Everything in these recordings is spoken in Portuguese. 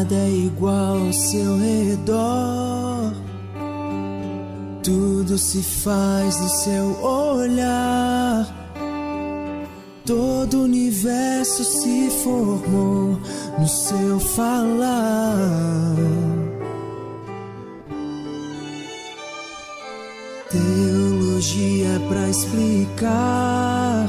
Nada é igual ao seu redor, tudo se faz no seu olhar. Todo o universo se formou no seu falar. Teologia pra explicar,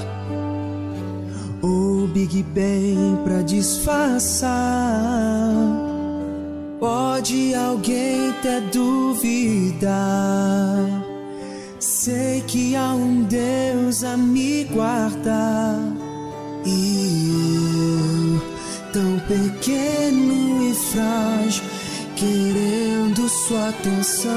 ou Big Bang pra disfarçar. Pode alguém até duvidar, sei que há um Deus a me guardar. E eu, tão pequeno e frágil, querendo sua atenção.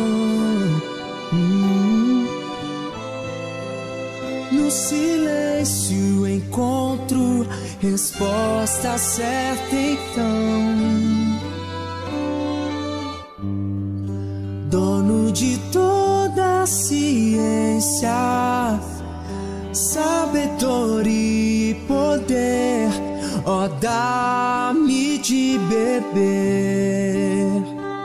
No silêncio encontro resposta certa então. Dono de toda a ciência, sabedoria e poder, ó, dá-me de beber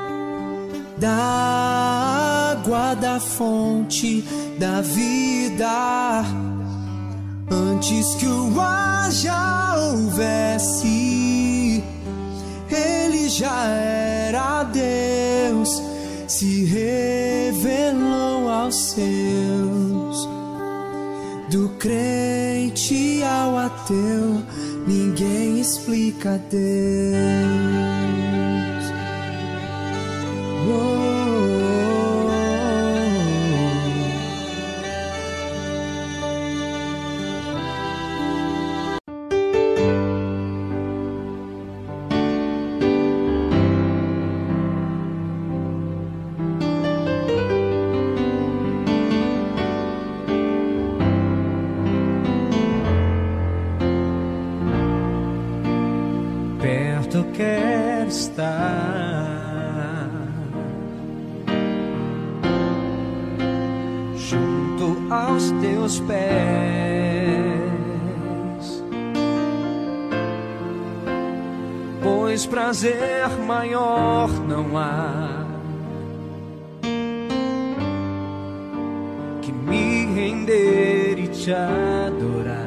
da água da fonte da vida. Antes que o ar já houvesse, ele já era Deus, se revelou aos seus. Do crente ao ateu, ninguém explica Deus. Perto quero estar, junto aos teus pés, pois prazer maior não há que me render e te adorar.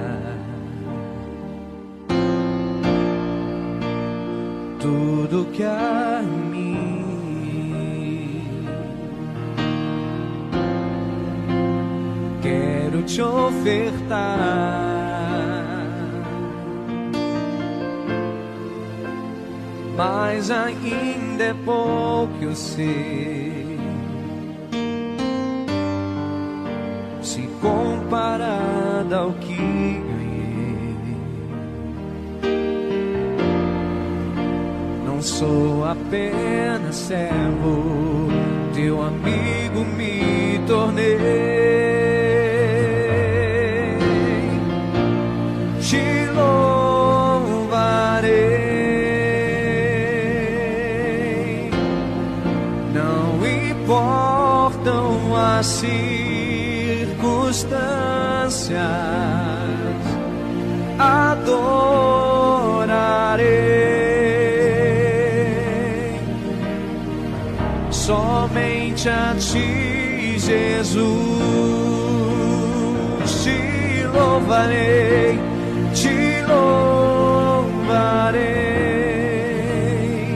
Tudo que há em mim quero te ofertar, mas ainda é pouco, eu sei, se comparado ao que ganhei. Sou apenas servo, teu amigo me tornei. Te louvarei, não importam as circunstâncias, adorarei. Somente a ti, Jesus, te louvarei, te louvarei.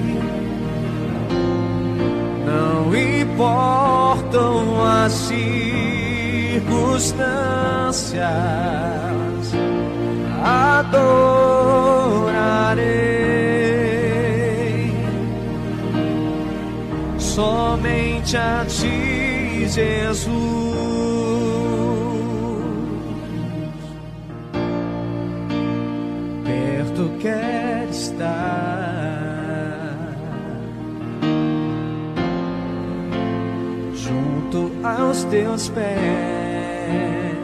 Não importam as circunstâncias, adorarei. Somente a ti, Jesus. Perto quero estar, junto aos teus pés,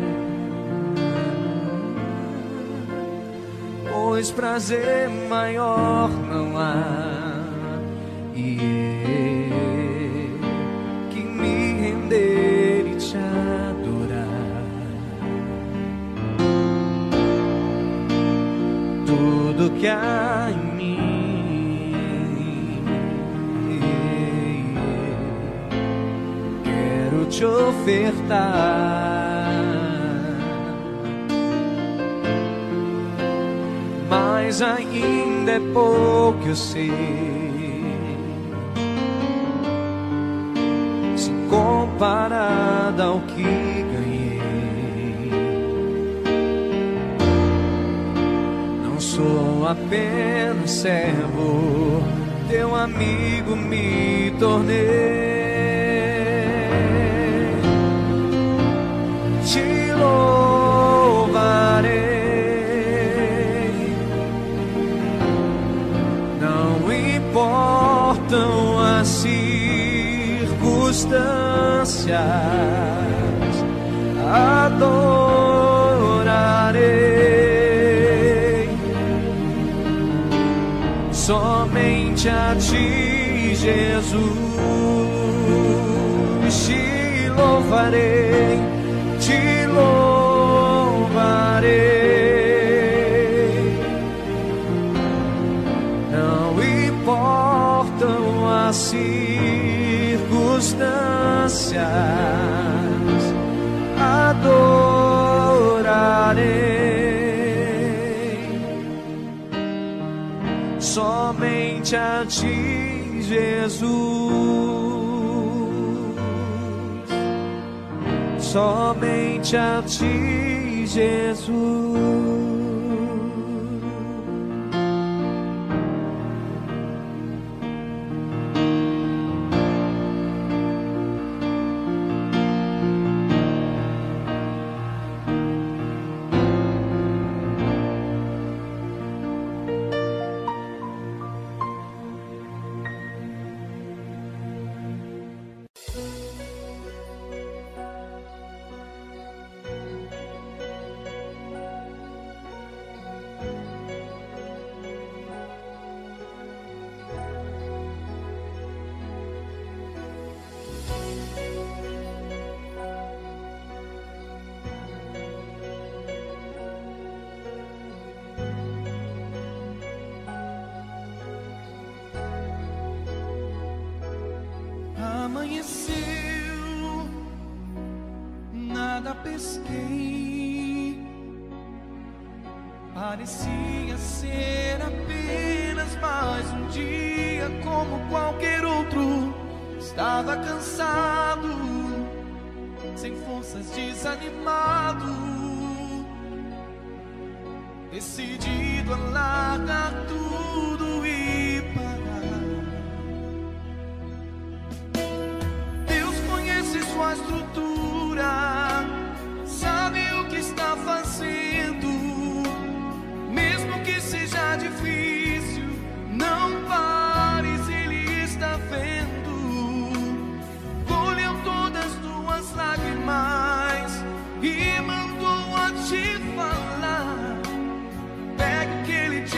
pois prazer maior não há. Que me render e te adorar. Tudo que há em mim te ofertar. Mas ainda é pouco, eu sei, se comparado ao que ganhei. Não sou apenas servo, teu amigo me tornei. Te louvarei, não importam as circunstâncias, adorarei somente a ti, Jesus. Te louvarei, te louvarei, não importam as circunstâncias, adorarei somente a ti, Jesus. Somente a ti, Jesus. Amanheceu, nada pesquei, parecia ser apenas mais um dia como qualquer outro. Estava cansado, sem forças, desanimado, decidido a largar tudo e parar. Deus conhece sua estrutura, sabe o que está fazendo. Mesmo que seja difícil, não pares, Ele está vendo. Colheu todas tuas lágrimas e mandou a te falar. Pega o que Ele te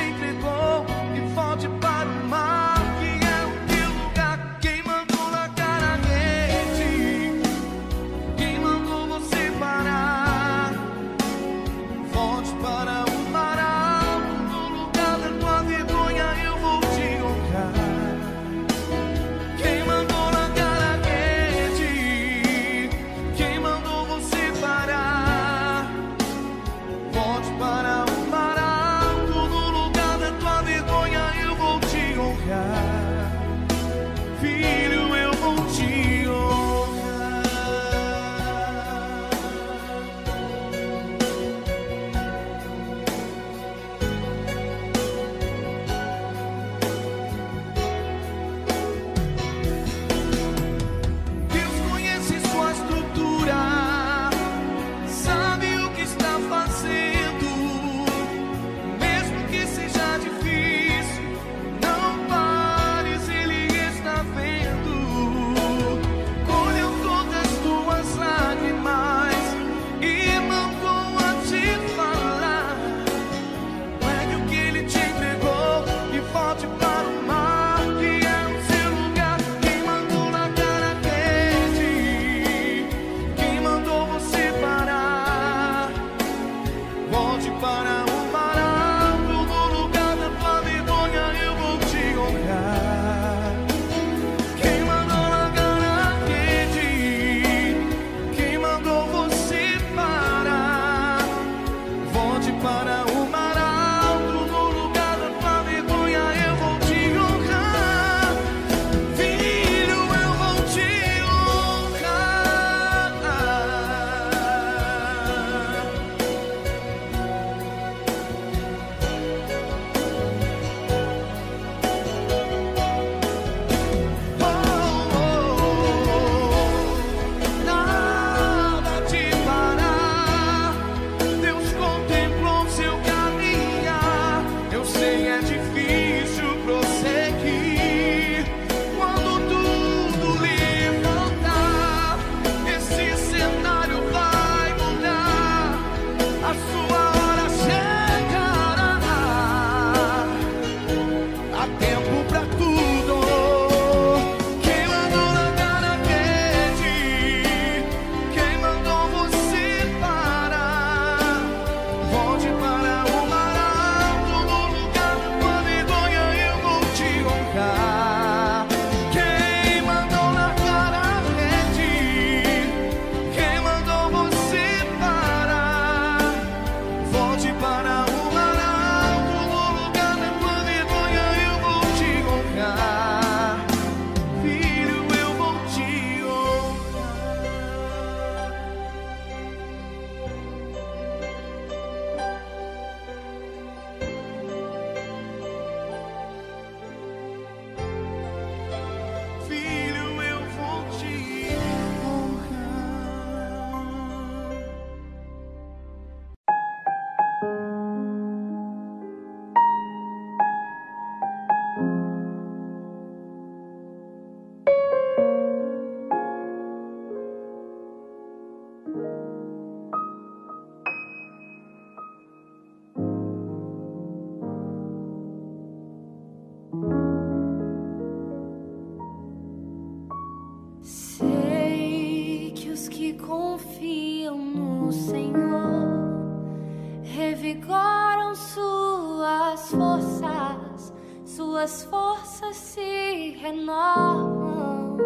suas forças se renovam.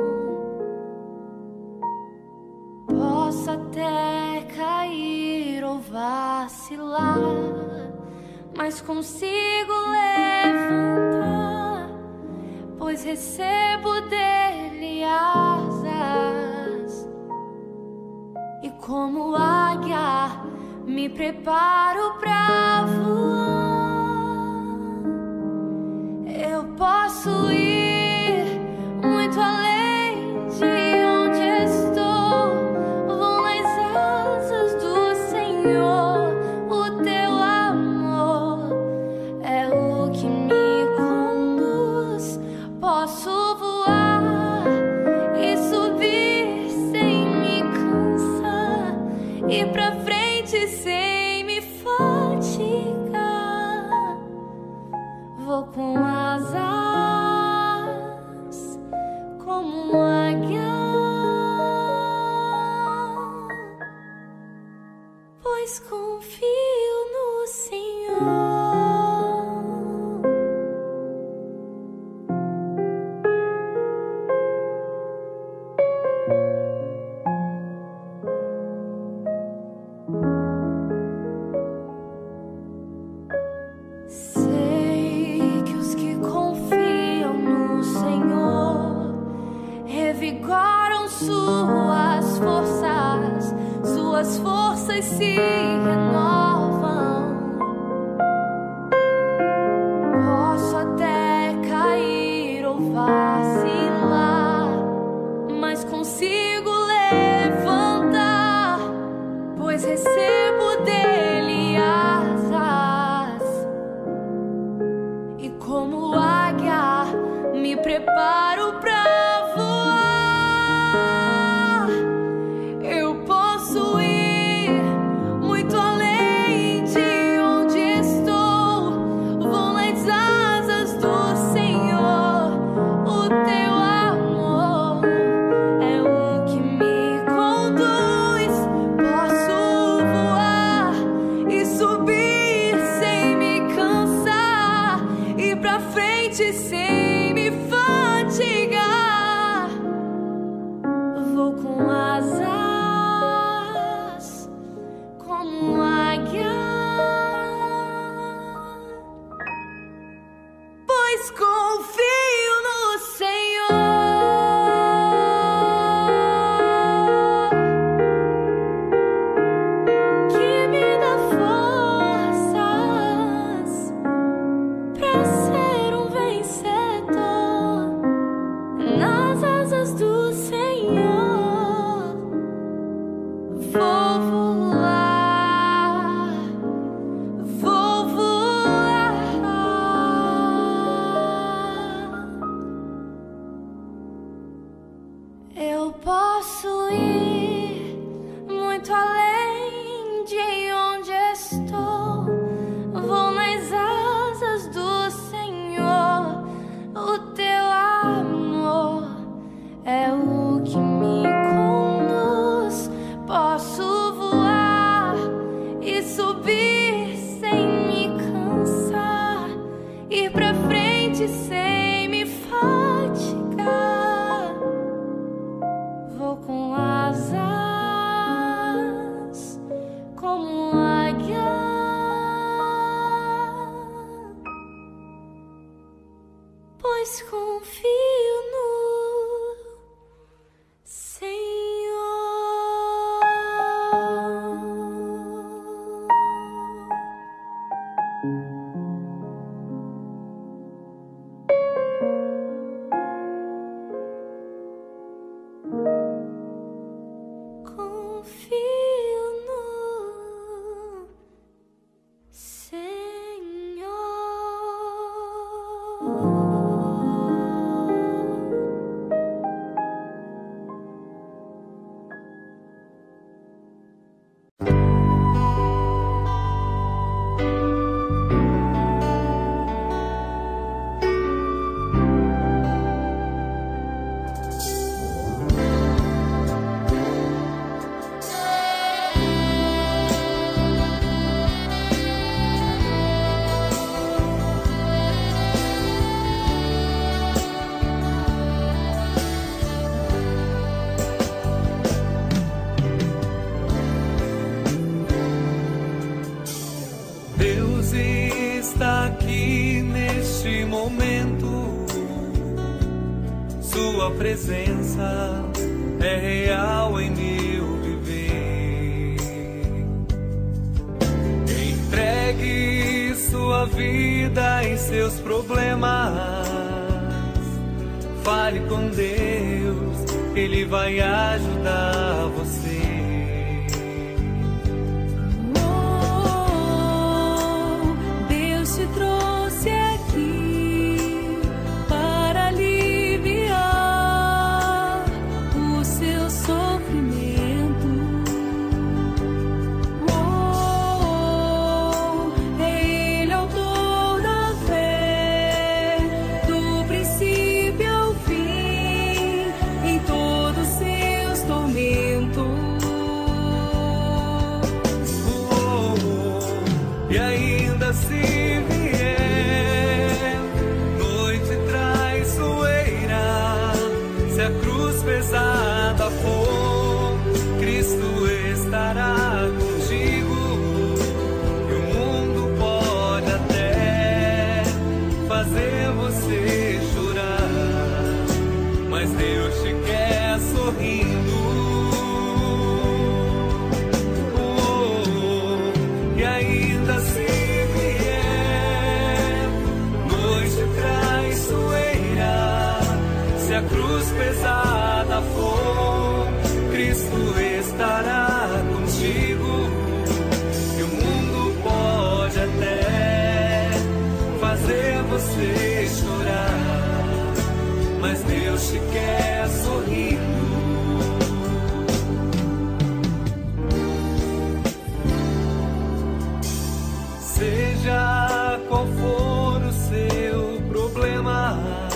Posso até cair ou vacilar, mas consigo levantar, pois recebo dele asas. E como águia me preparo pra voar. Eu posso ir muito além de onde estou. Vou nas asas do Senhor. O teu amor é o que me conduz. Posso voar e subir sem me cansar, ir pra frente sem me fatigar. Vou com asas como águia, pois confio no Senhor. Sei que os que confiam no Senhor revigoram suas forças se renovam. Posso até cair ou vacilar, mas consigo levantar, pois recebo dele asas. E como águia me preparo pra voar. Eu posso ir muito além de onde estou. Vou nas asas do Senhor. O teu amor é o que me conduz. Posso voar e subir sem me cansar, ir pra frente sem me fatigar. Vou com asas como águia, pois confio no Senhor, que me dá forças pra ser um vencedor. Nas asas do Senhor vou voar, vou voar. Eu posso ir muito além de onde estou. Vou nas asas do Senhor. O teu amor é o que me conduz. Posso voar e subir sem me cansar, ir pra frente sem me fatigar. Vou com asas como águia, pois confio no Senhor. está aqui neste momento. Sua presença é real em meu viver. Entregue sua vida e seus problemas. Fale com Deus, Ele vai ajudar você. Deus te trouxe aqui para aliviar o seu sofrimento. É Ele autor da fé, do princípio ao fim, em todos seus tormentos. E ainda se vier noite traiçoeira, se a cruz pesada for, Cristo estará contigo. E o mundo pode até fazer você chorar, mas Deus te quer sorrindo. E ainda se vier noite traiçoeira, se a cruz pesada for, Cristo estará contigo. E o mundo pode até fazer você chorar, mas Deus te quer sorrindo. Seja qual for o seu problema,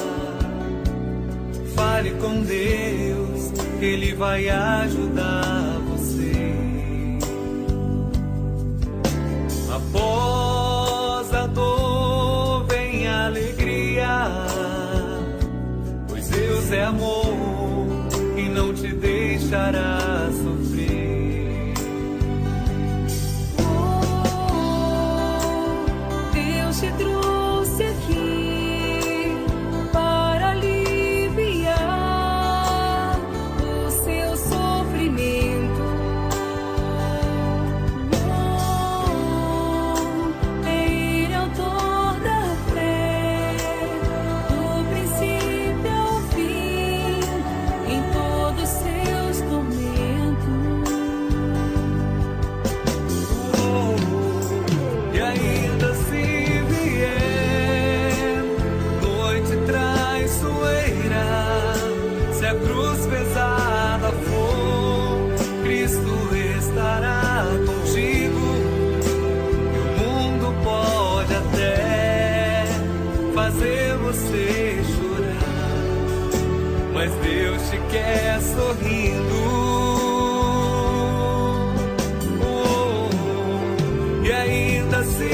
fale com Deus, Ele vai ajudar você. Após a dor vem a alegria, pois Deus é amor e não te deixará sofrer. Deus te trouxe aqui para aliviar o seu sofrimento. É Ele autor da fé, do princípio ao fim, em todos seus tormentos. E ainda se vier noite traiçoeira, se a cruz pesada for, Cristo estará contigo. E o mundo pode até fazer você chorar, mas Deus te quer sorrindo. E ainda se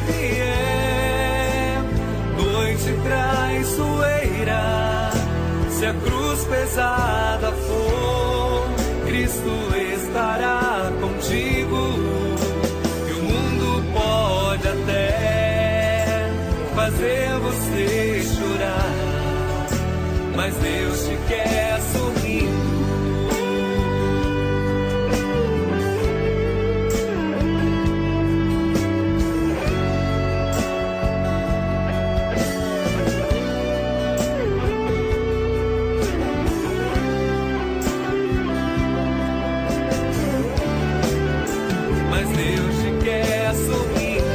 vier noite traiçoeira, se a cruz pesada for, Cristo estará contigo. E o mundo pode até fazer você chorar, mas Deus te quer sorrindo. Mas Deus te quer sorrindo.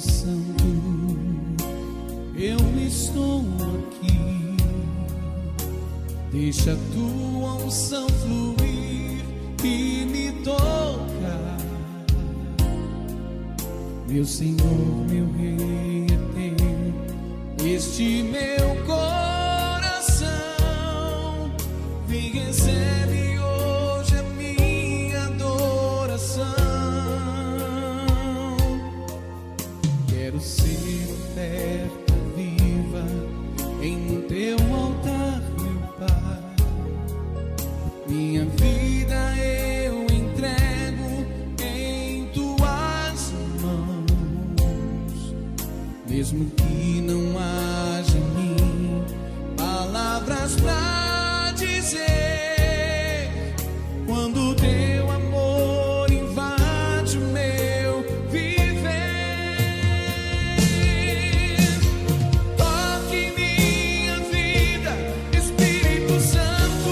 Santo, eu estou aqui. Deixa a tua unção fluir e me tocar. Meu Senhor, meu Rei é teu, este meu coração. Vem, recebe hoje a minha adoração. Quero ser oferta viva em teu altar, meu Pai. Minha vida eu entrego em tuas mãos. Mesmo que não haja em mim palavras pra dizer, quando teu amor invade o meu viver. Toque minha vida, Espírito Santo.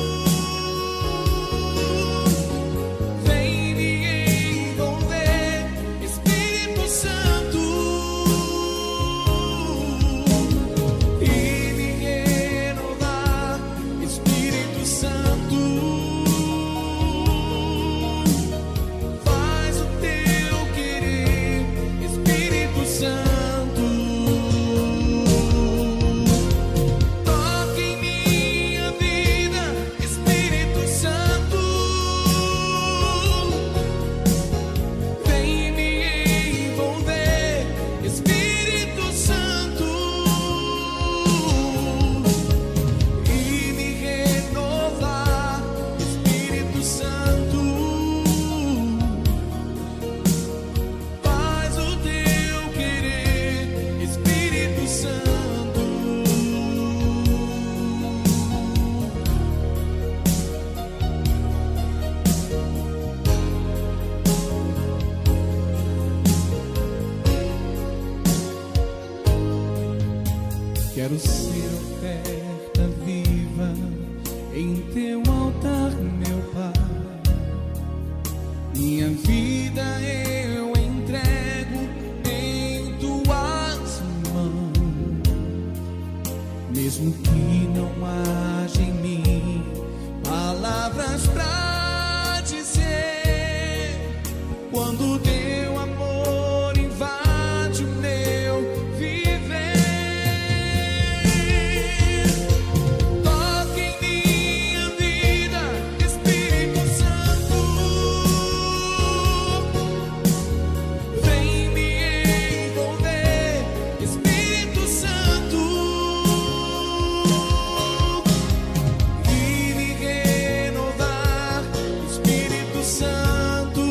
Vem me envolver, Espírito Santo, e me renovar, Espírito Santo. Faz o teu querer, Espírito Santo. Toque em minha vida, Espírito Santo. Vem me envolver, Espírito Santo, e me renovar, Espírito Santo. Faz o teu querer, Espírito Santo. Quero ser oferta viva em teu altar, meu Pai. Minha vida eu entrego em tuas mãos. Mesmo que não haja em mim palavras pra dizer, quando teu amor invade o meu viver. Toque em minha vida, Espírito Santo. Vem me envolver, Espírito Santo, e me renovar, Espírito Santo.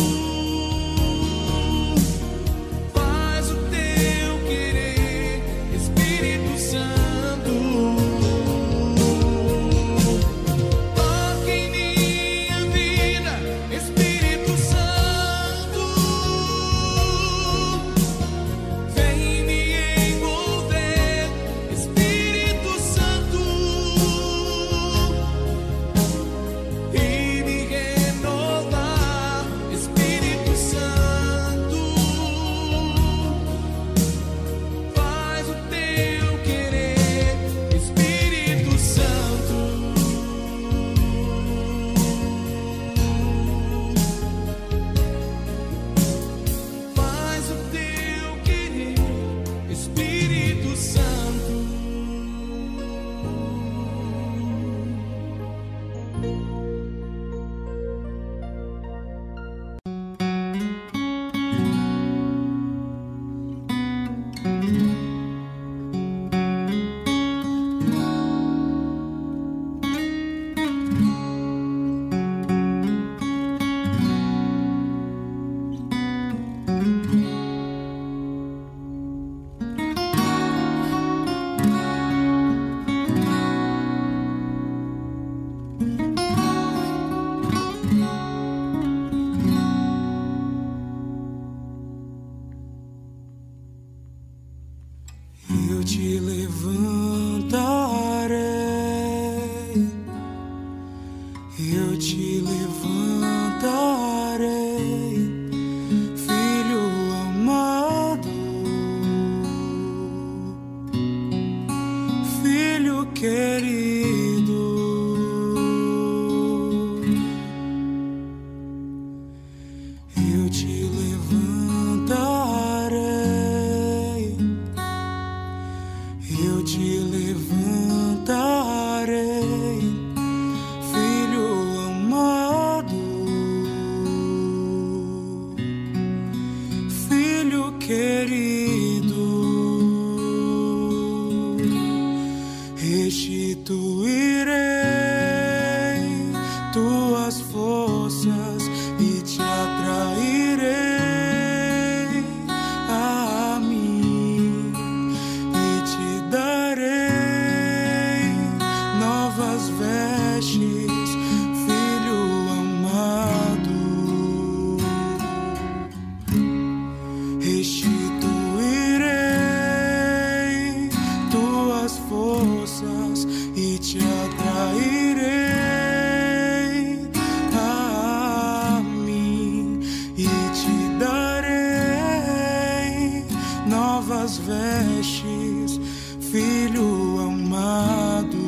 Faz o teu querer, Espírito Santo. Toque em minha vida, Espírito Santo. Vem me envolver, Espírito Santo, e me renovar, Espírito Santo. Faz o teu querer, Espírito Santo. Faz o teu querer, Espírito Santo. Eu te levantarei, eu te levantarei, filho amado. novas vestes, filho amado.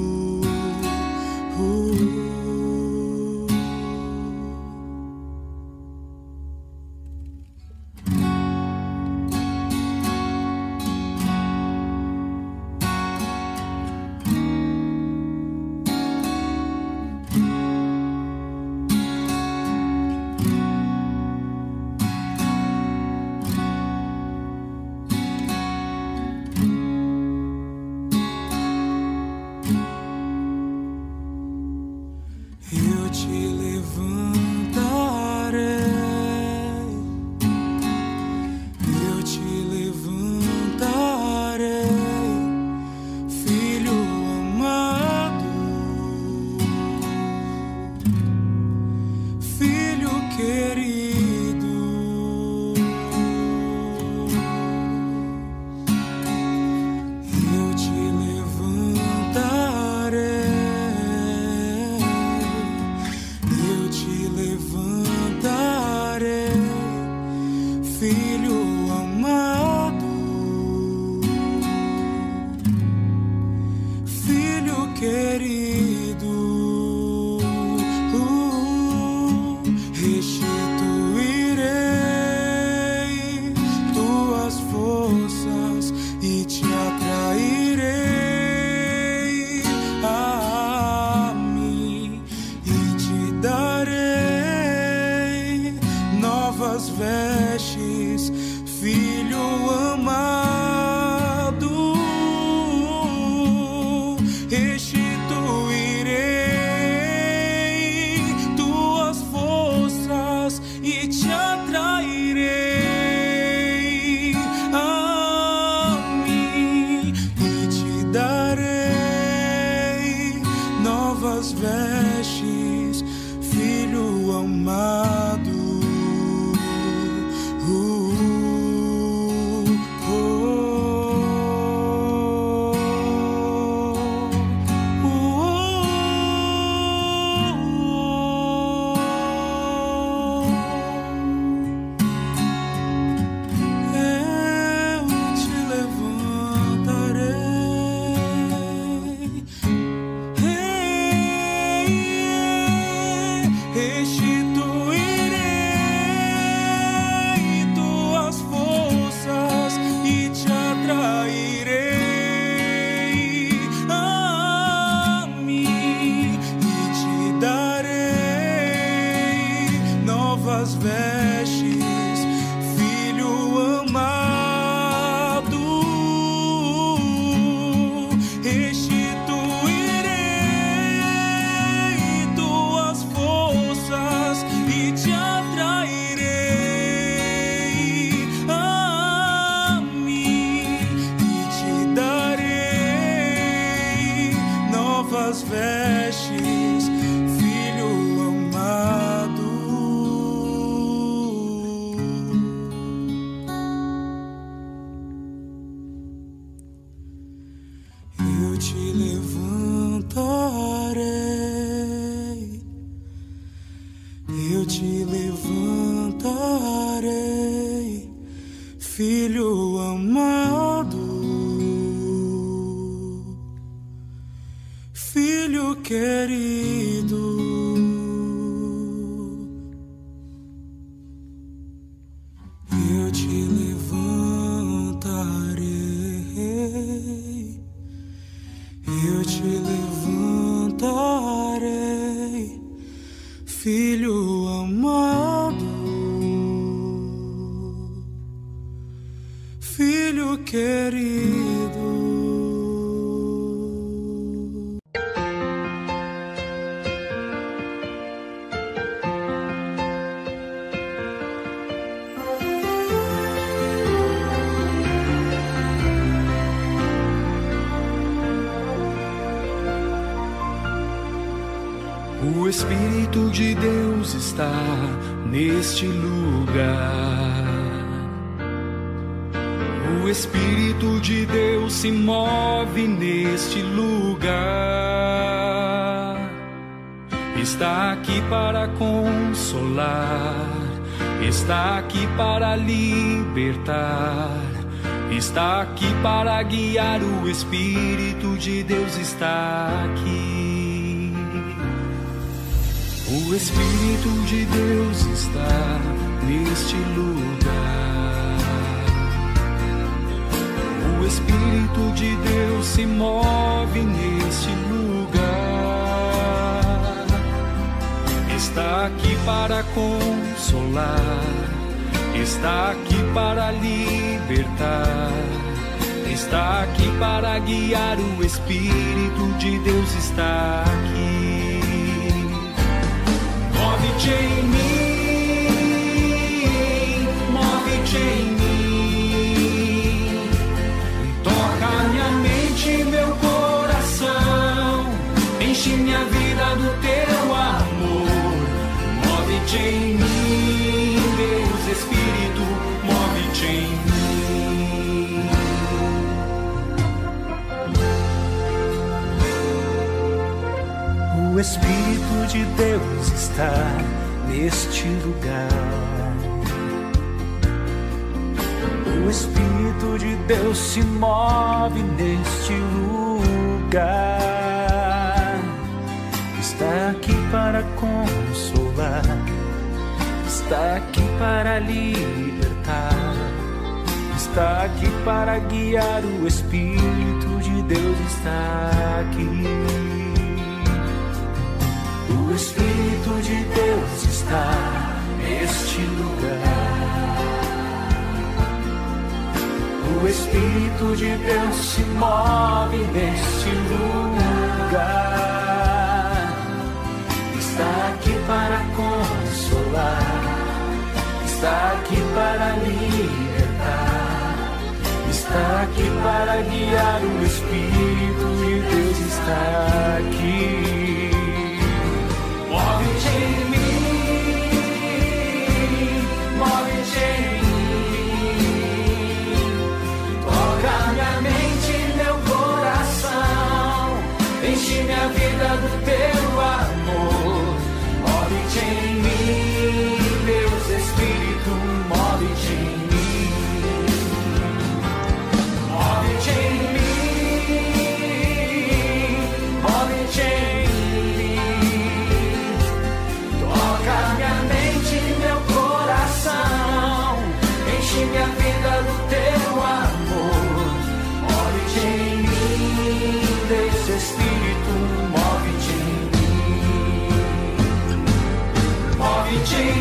O Espírito de Deus está neste lugar. O Espírito de Deus se move neste lugar. Está aqui para consolar, está aqui para libertar, está aqui para guiar. O Espírito de Deus está aqui. O Espírito de Deus está neste lugar. O Espírito de Deus se move neste lugar. Está aqui para consolar, está aqui para libertar, está aqui para guiar. O Espírito de Deus está aqui. Move-te em mim, move-te em mim. Toca minha mente, meu coração, enche minha vida do teu amor. Move-te em mim, Deus Espírito, move-te em mim. O Espírito de Deus está neste lugar. O Espírito de Deus se move neste lugar. Está aqui para consolar, está aqui para libertar, está aqui para guiar. O Espírito de Deus está aqui. O Espírito de Deus está neste lugar. O Espírito de Deus se move neste lugar. Está aqui para consolar, está aqui para libertar, está aqui para guiar. O Espírito de Deus está aqui. Move-te em mim, move-te em mim. Toca minha mente, meu coração, enche minha vida do teu amor. Move-te em mim, Deus Espírito, move-te em mim. Move-te em mim, move-te em mim. Minha vida do teu amor. Move-te em mim, Deus Espírito, move-te em mim. Move-te em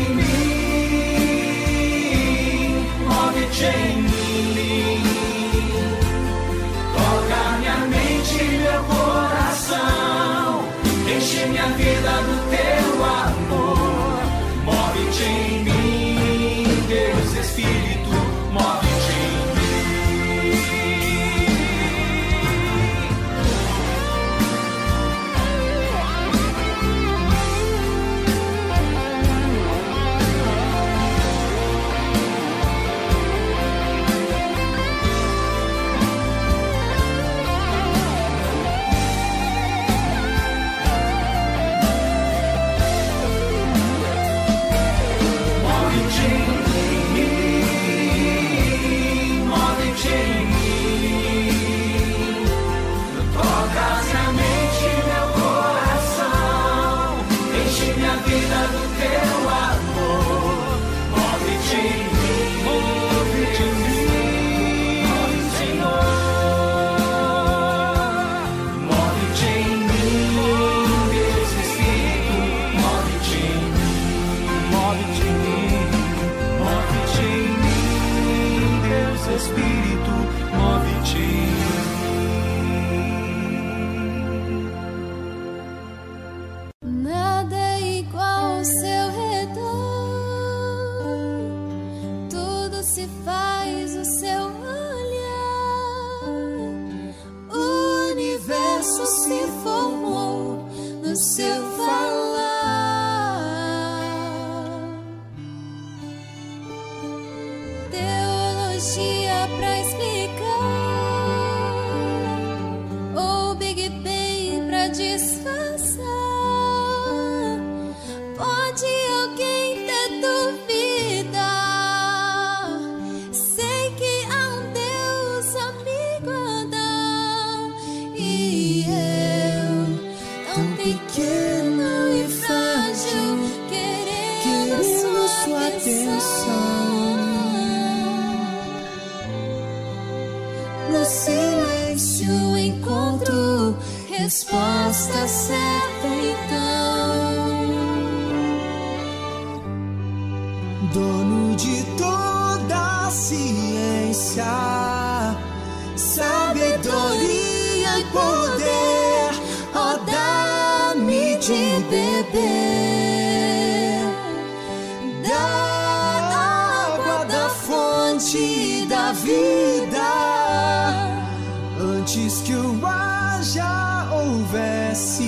mim, move-te em mim. Toca minha mente e meu coração, enche minha vida do teu amor. Move-te em mim, Deus Espírito, move-te em pra explicar No silêncio encontro resposta certa então. Dono de toda a ciência, sabedoria e poder, ó, dá-me de beber da água da fonte da vida. Antes que o ar já houvesse,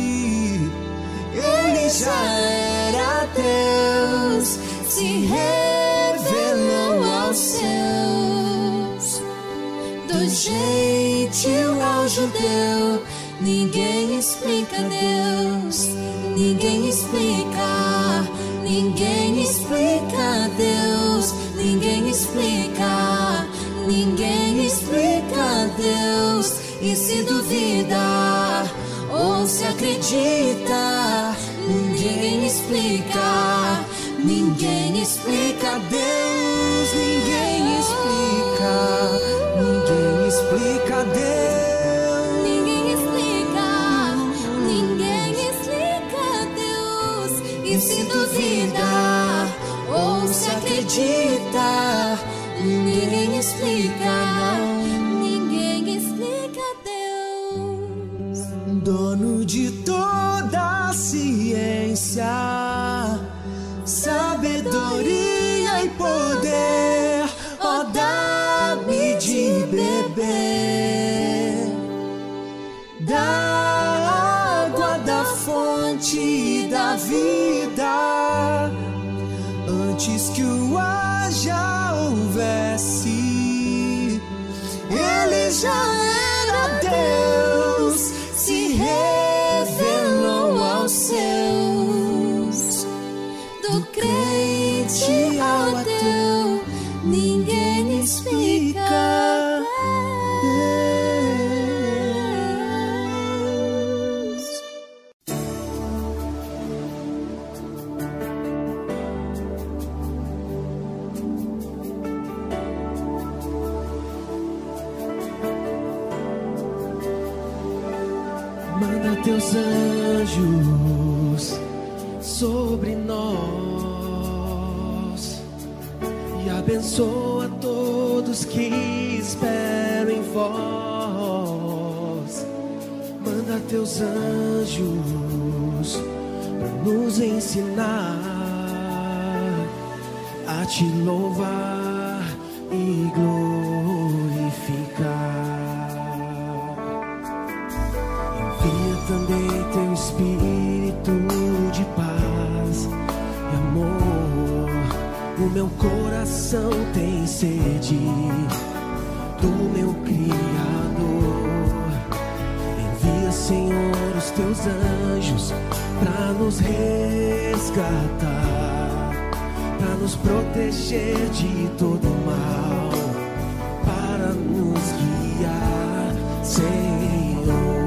ele já era Deus, se revelou aos seus. Do gentil ao judeu, ninguém explica Deus, ninguém explica, ninguém explica Deus, ninguém explica, ninguém explica Deus. E se duvida ou se acredita, ninguém explica, ninguém explica Deus, ninguém explica, ninguém explica Deus, ninguém explica, ninguém explica Deus. E se duvida ou se acredita, ninguém explica, ninguém explica Deus. Dono de toda a ciência, sabedoria e poder, ó, dá-me de beber da água da fonte da vida. Antes que o ar já houvesse, ele já era Deus, se revelou aos seus. Do crente ao ateu, ninguém explica Deus. Manda teus anjos sobre nós e abençoa todos que esperam em vós. Manda teus anjos para nos ensinar a te louvar e glorificar. Envia também teu Espírito de paz e amor. O meu coração tem sede do meu Criador. Envia, Senhor, os teus anjos para nos resgatar, para nos proteger de todo mal, para nos guiar, Senhor.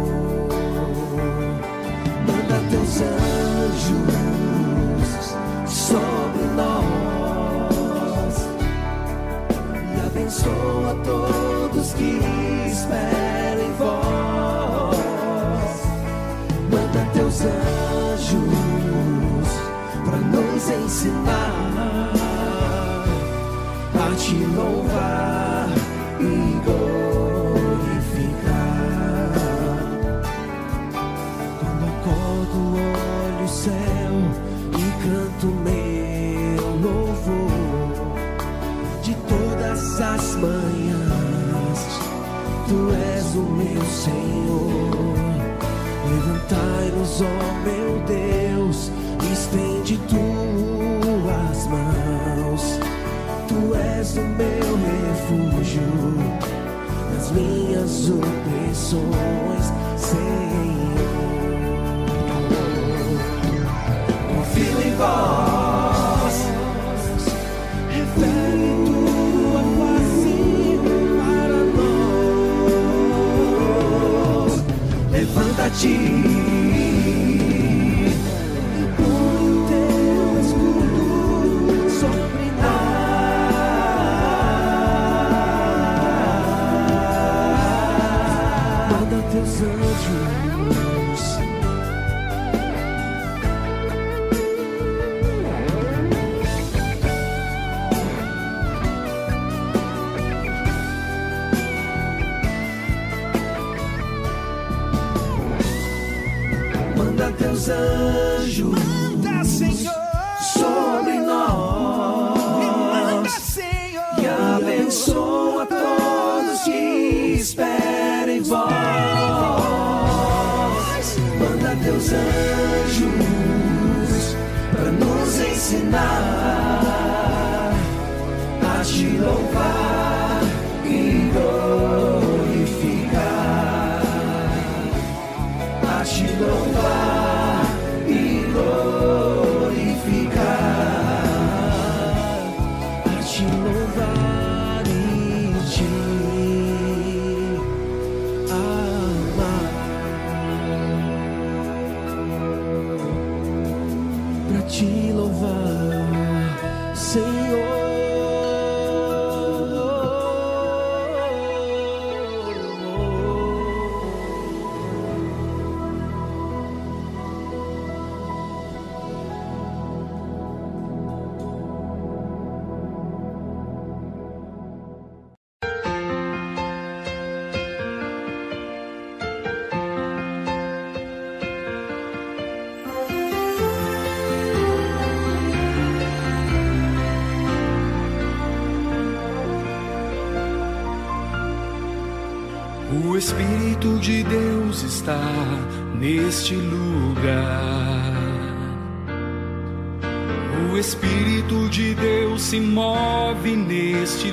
Manda teus anjos sobre nós e abençoa todos que esperam em vós. Manda teus anjos para nos ensinar a te louvar e glorificar. Quando acordo, olho o céu e canto meu louvor. De todas as manhãs, tu és o meu Senhor. Levantai-nos, ó meu Deus, estende tuas mãos. Tu és o meu refúgio nas minhas opressões, Senhor. Confio em vós, revele tua face para nós. Levanta-te e põe o teu escudo sobre nós. teus anjos. Manda teus anjos, Manda, Senhor, sobre nós. me manda, Senhor, E abençoa todos que esperam em vós. Manda teus anjos para nos ensinar a te louvar e glorificar, a te louvar e glorificar, a te louvar e te amar, pra te louvar, Senhor. O Espírito de Deus está neste lugar. O Espírito de Deus se move neste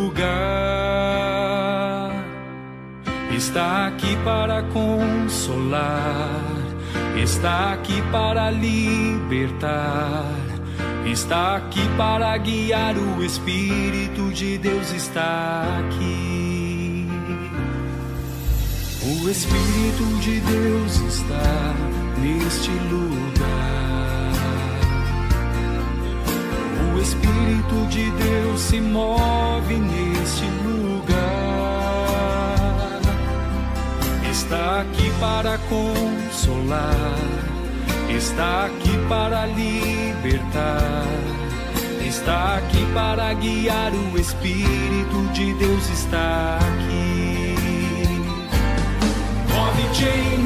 lugar. Está aqui para consolar, está aqui para libertar, está aqui para guiar. O Espírito de Deus está aqui. O Espírito de Deus está neste lugar. O Espírito de Deus se move neste lugar. Está aqui para consolar, está aqui para libertar, está aqui para guiar. O Espírito de Deus está aqui. Move-te em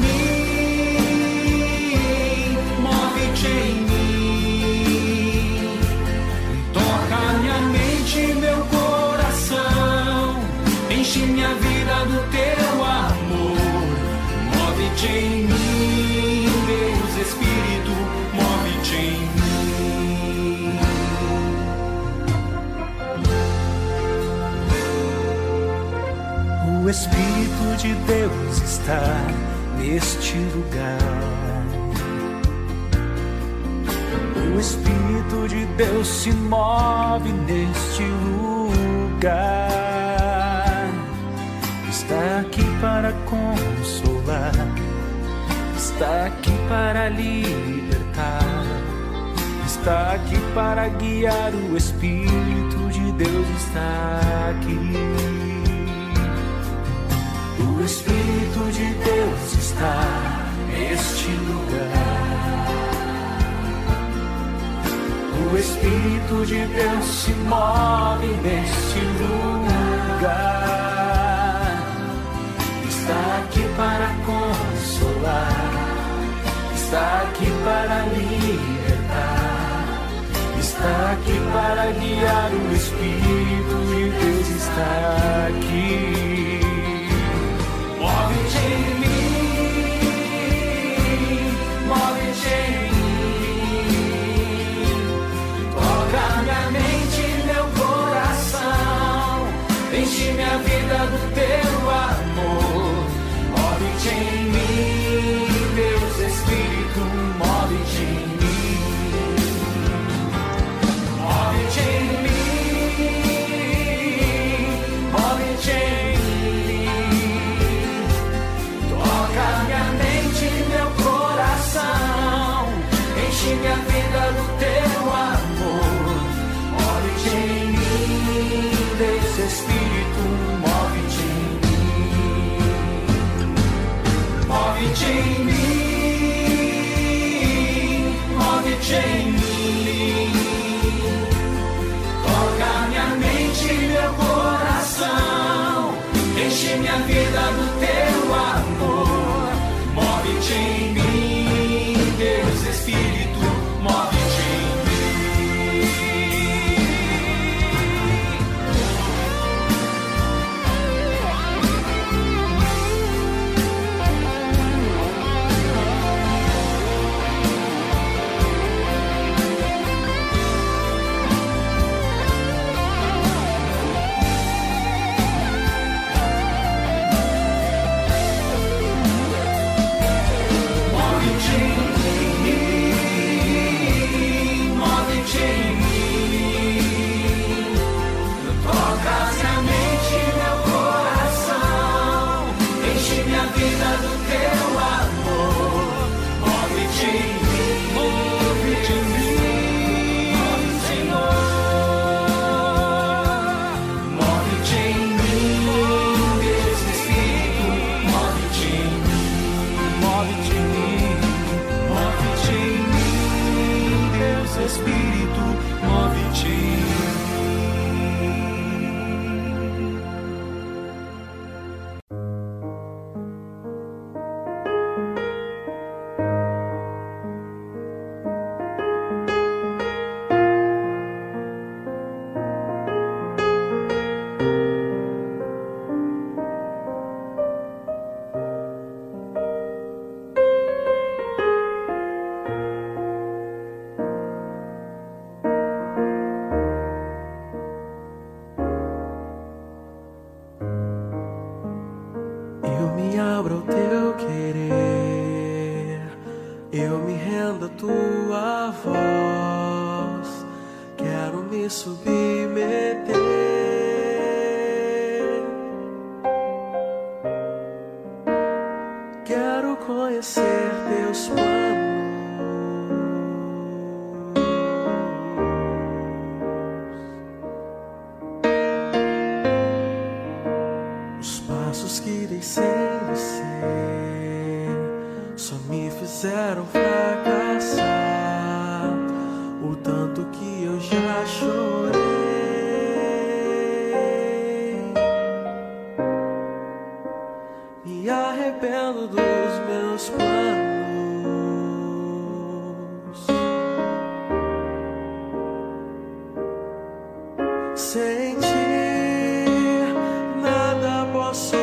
mim, move-te em mim. Toca minha mente, meu coração, enche minha vida do teu amor. Move-te em mim, Deus Espírito, move-te em mim. O Espírito de Deus está neste lugar. O Espírito de Deus se move neste lugar. Está aqui para consolar, está aqui para libertar, está aqui para guiar. O Espírito de Deus está aqui. O Espírito de Deus está neste lugar. O Espírito de Deus se move neste lugar. Está aqui para consolar, está aqui para libertar, está aqui para guiar. O Espírito de Deus está aqui. Move-te em mim, move-te em mim. Toca minha mente, meu coração, enche minha vida do teu amor. Move-te em mim, Deus Espírito, move-te em mim. Move-te em mim, move-te em mim. em mim, move-te em mim. Toca minha mente e meu coração, enche minha vida do teu amor. Move-te em mim, Deus Espírito, move-te em mim. Espírito, move-te em abro ao teu querer, eu me rendo à tua voz, quero me submeter, quero conhecer teus planos, os passos que dei sem você só me fizeram fracassar, o tanto que eu já chorei. Me arrependo dos meus planos, sem ti nada posso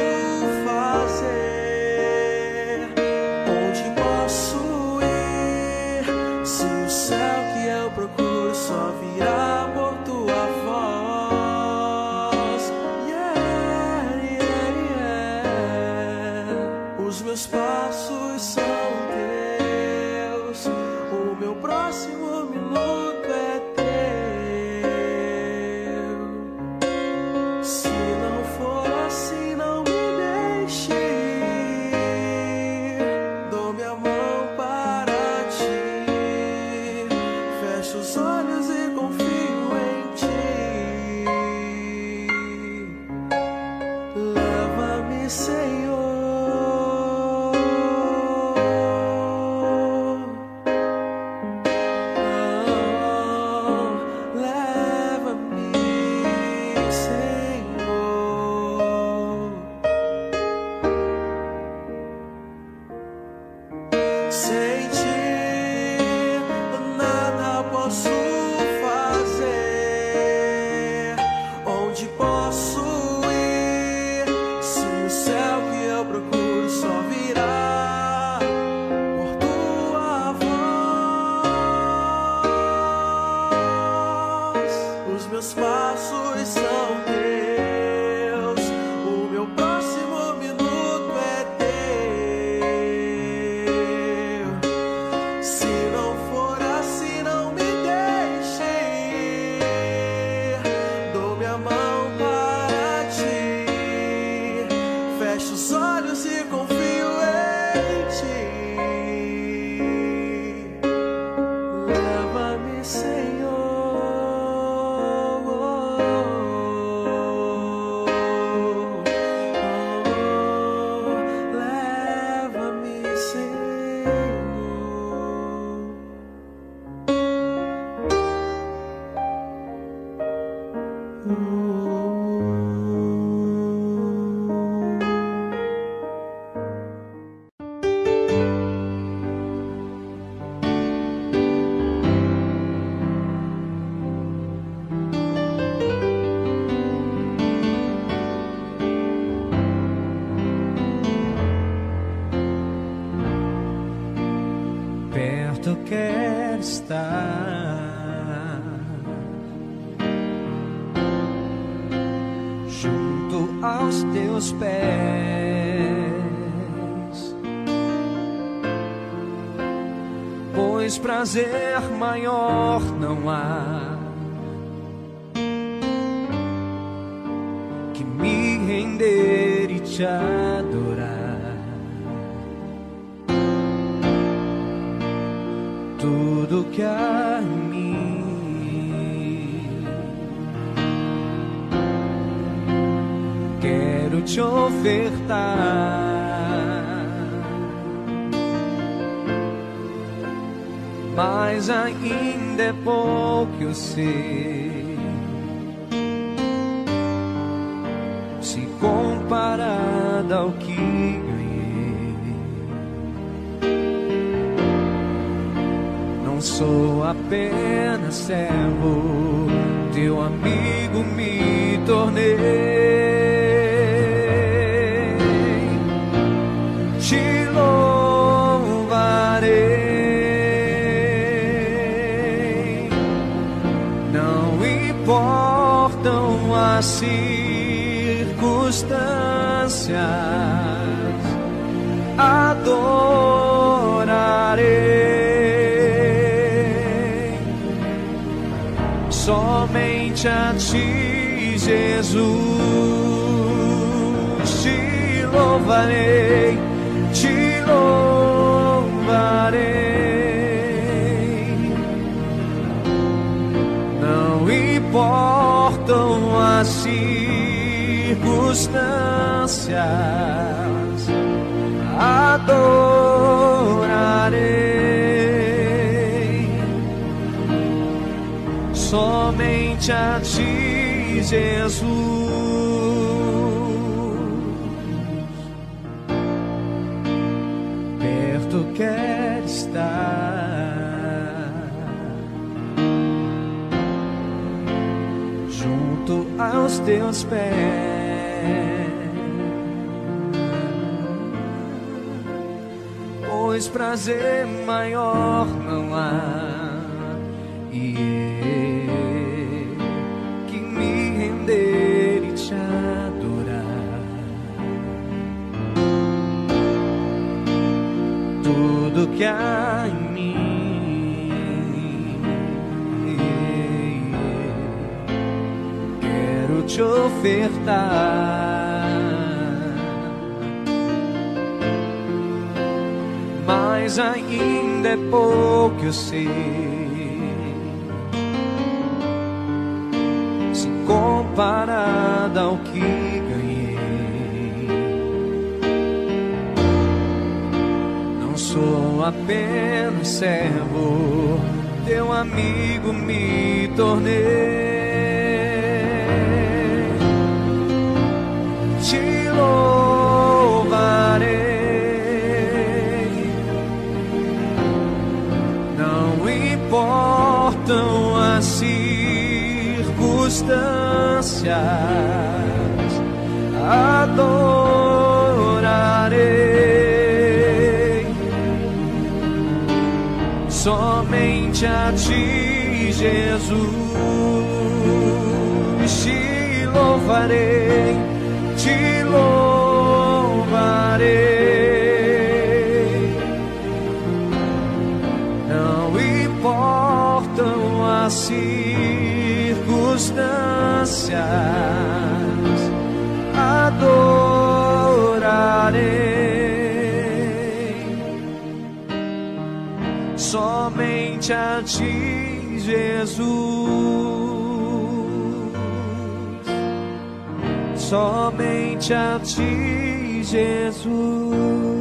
fazer. Onde posso ir se o céu que eu procuro só virá por tua voz? Yeah, yeah, yeah. Os meus passos são teus, o meu próximo minuto é teu. Se não for assim, não me deixe ir. Dou minha mão para ti, fecho os olhos e confio em ti. Leva-me, Senhor. Leva-me, Senhor. Sem ti nada posso fazer. Onde posso ir se o céu que eu procuro só virá por tua voz? Os meus passos são teus, o meu próximo minuto é teu. Se não for assim, não me deixe ir. Dou minha mão para ti, fecho os olhos e confio em ti. Leva-me, Senhor. Leva-me, Senhor. estar junto aos teus pés, pois prazer maior não há que me render e te adorar. Tudo que há em mim quero te ofertar, mas ainda é pouco, eu sei, se comparado ao que ganhei. Não sou apenas servo, teu amigo me tornei. Te louvarei, não importam as circunstâncias, adorarei somente a ti, Jesus. Te louvarei, te louvarei, não importam as circunstâncias, adorarei somente a ti, Jesus. Perto quero estar, junto aos teus pés, pois prazer maior não há que me render e te adorar. Tudo que há em mim quero te ofertar, mas ainda é pouco, eu sei, se comparado ao que ganhei. Não sou apenas servo, teu amigo me tornei. Te louvarei, não importam as circunstâncias, adorarei somente a ti, Jesus. Te louvarei, te louvarei, não importam as circunstâncias, adorarei somente a ti, Jesus. Somente a ti, Jesus.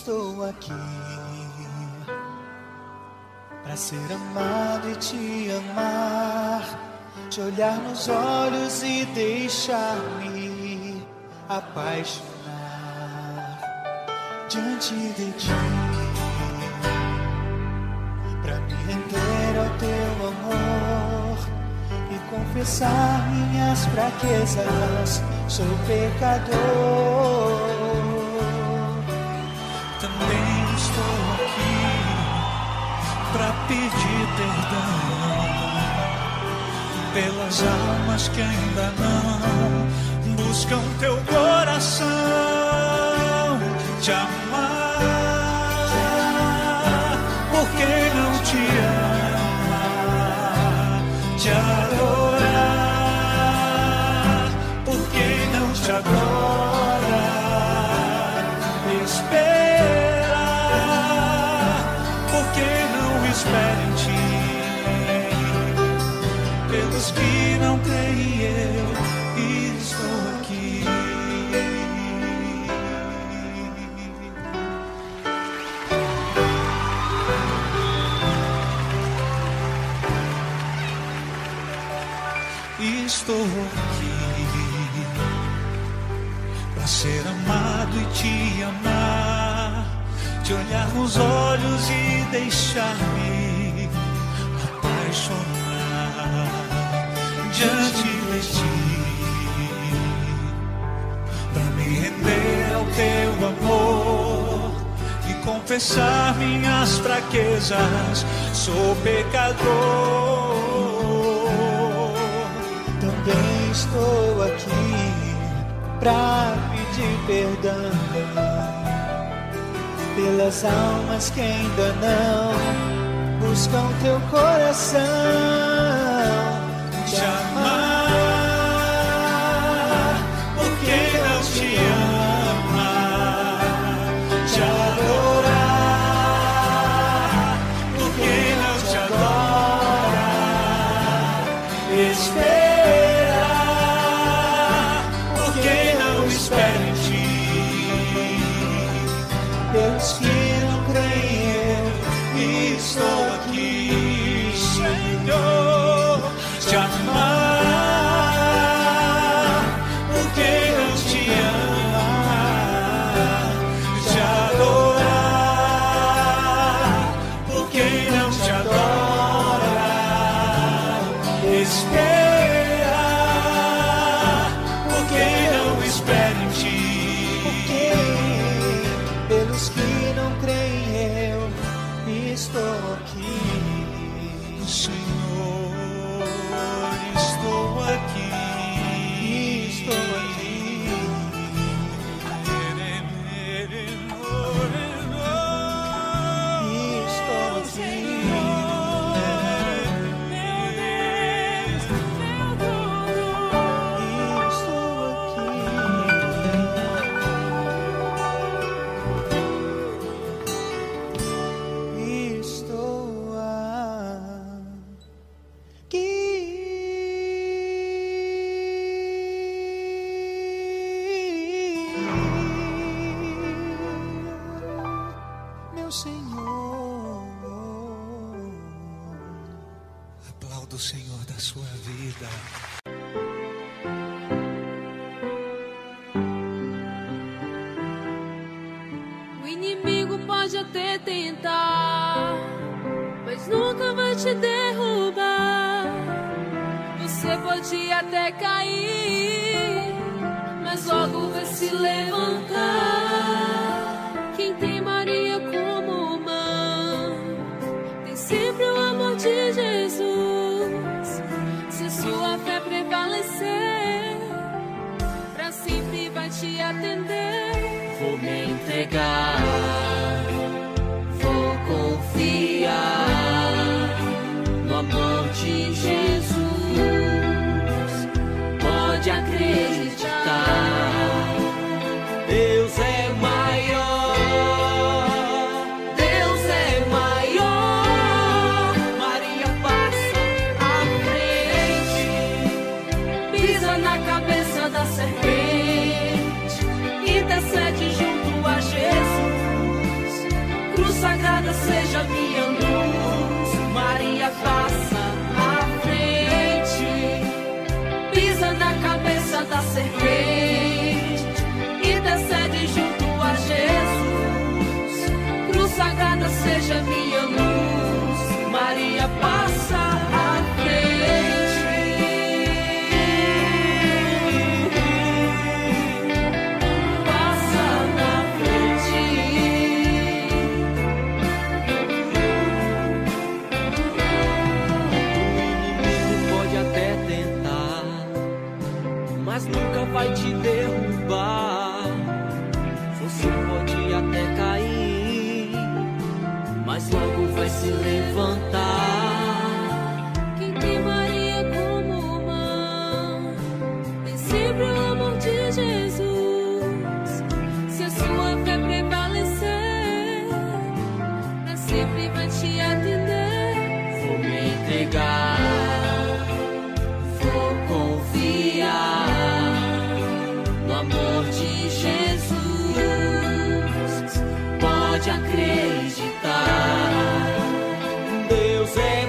estou aqui pra ser amado e te amar, te olhar nos olhos e deixar-me apaixonar diante de ti, pra me render ao teu amor e confessar minhas fraquezas. Sou pecador. Também estou aqui pra pedir perdão pelas almas que ainda não buscam teu coração, te amar, porque não te ama, te adorar, porque não te adora, esperar, porque não espera em ti, pelos que não creem eu estou aqui. Estou aqui pra ser amado e te amar, te olhar nos olhos e deixar-me apaixonar diante de ti, pra me render ao teu amor e confessar minhas fraquezas. Sou pecador. Também estou aqui pra pedir perdão pelas almas que ainda não buscam teu coração, te amar, porque não te ama, te adorar, porque não te adora, esperar, porque não espera em ti, pelos que não creem eu estou aqui, Senhor, te amar, porque não te ama, te adorar, porque não te adora, esperar, porque não espera em ti, pelos que não creem eu estou aqui. Senhor, estou aqui, estou aqui, estou aqui. Aplauda o Senhor da sua vida. O inimigo pode até tentar, mas nunca vai te derrubar. Você pode até cair, mas logo vai se levantar. Quem tem Maria como mãe tem sempre o amor de Jesus. Se sua fé prevalecer, pra sempre vai te atender. Vou me entregar, vou confiar no amor de Jesus. Pode acreditar, Deus é maior, Deus é maior. Maria passa à frente, pisa na cabeça da serpente, intercede junto a Jesus. entregar. Vou confiar no amor de Jesus. Pode acreditar. Deus é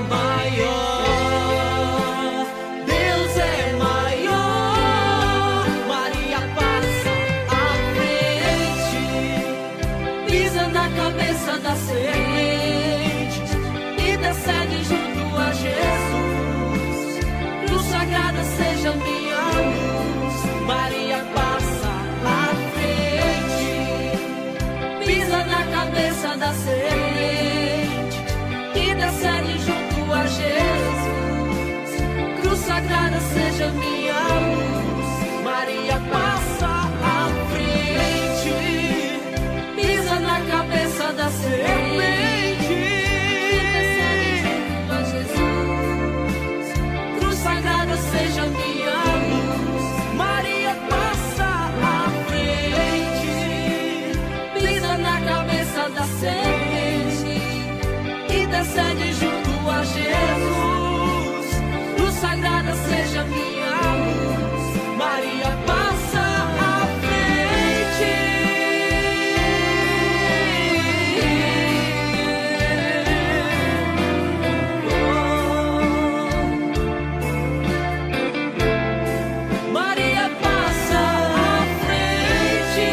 maior. Deus é maior. Maria passa à frente, pisa na cabeça da serpente e desce junto a Jesus. Cruz sagrada seja minha luz. Maria passa à frente, pisa na cabeça da serpente e desce junto a Jesus. Cruz sagrada seja minha luz. Maria passa à frente, pisa na cabeça da serpente e desce junto a Jesus. Cruz sagrada seja minha luz. Maria passa à frente, pisa na cabeça da serpente e desce junto a Jesus. Cruz sagrada seja minha luz. Maria passa à frente. Maria passa à frente.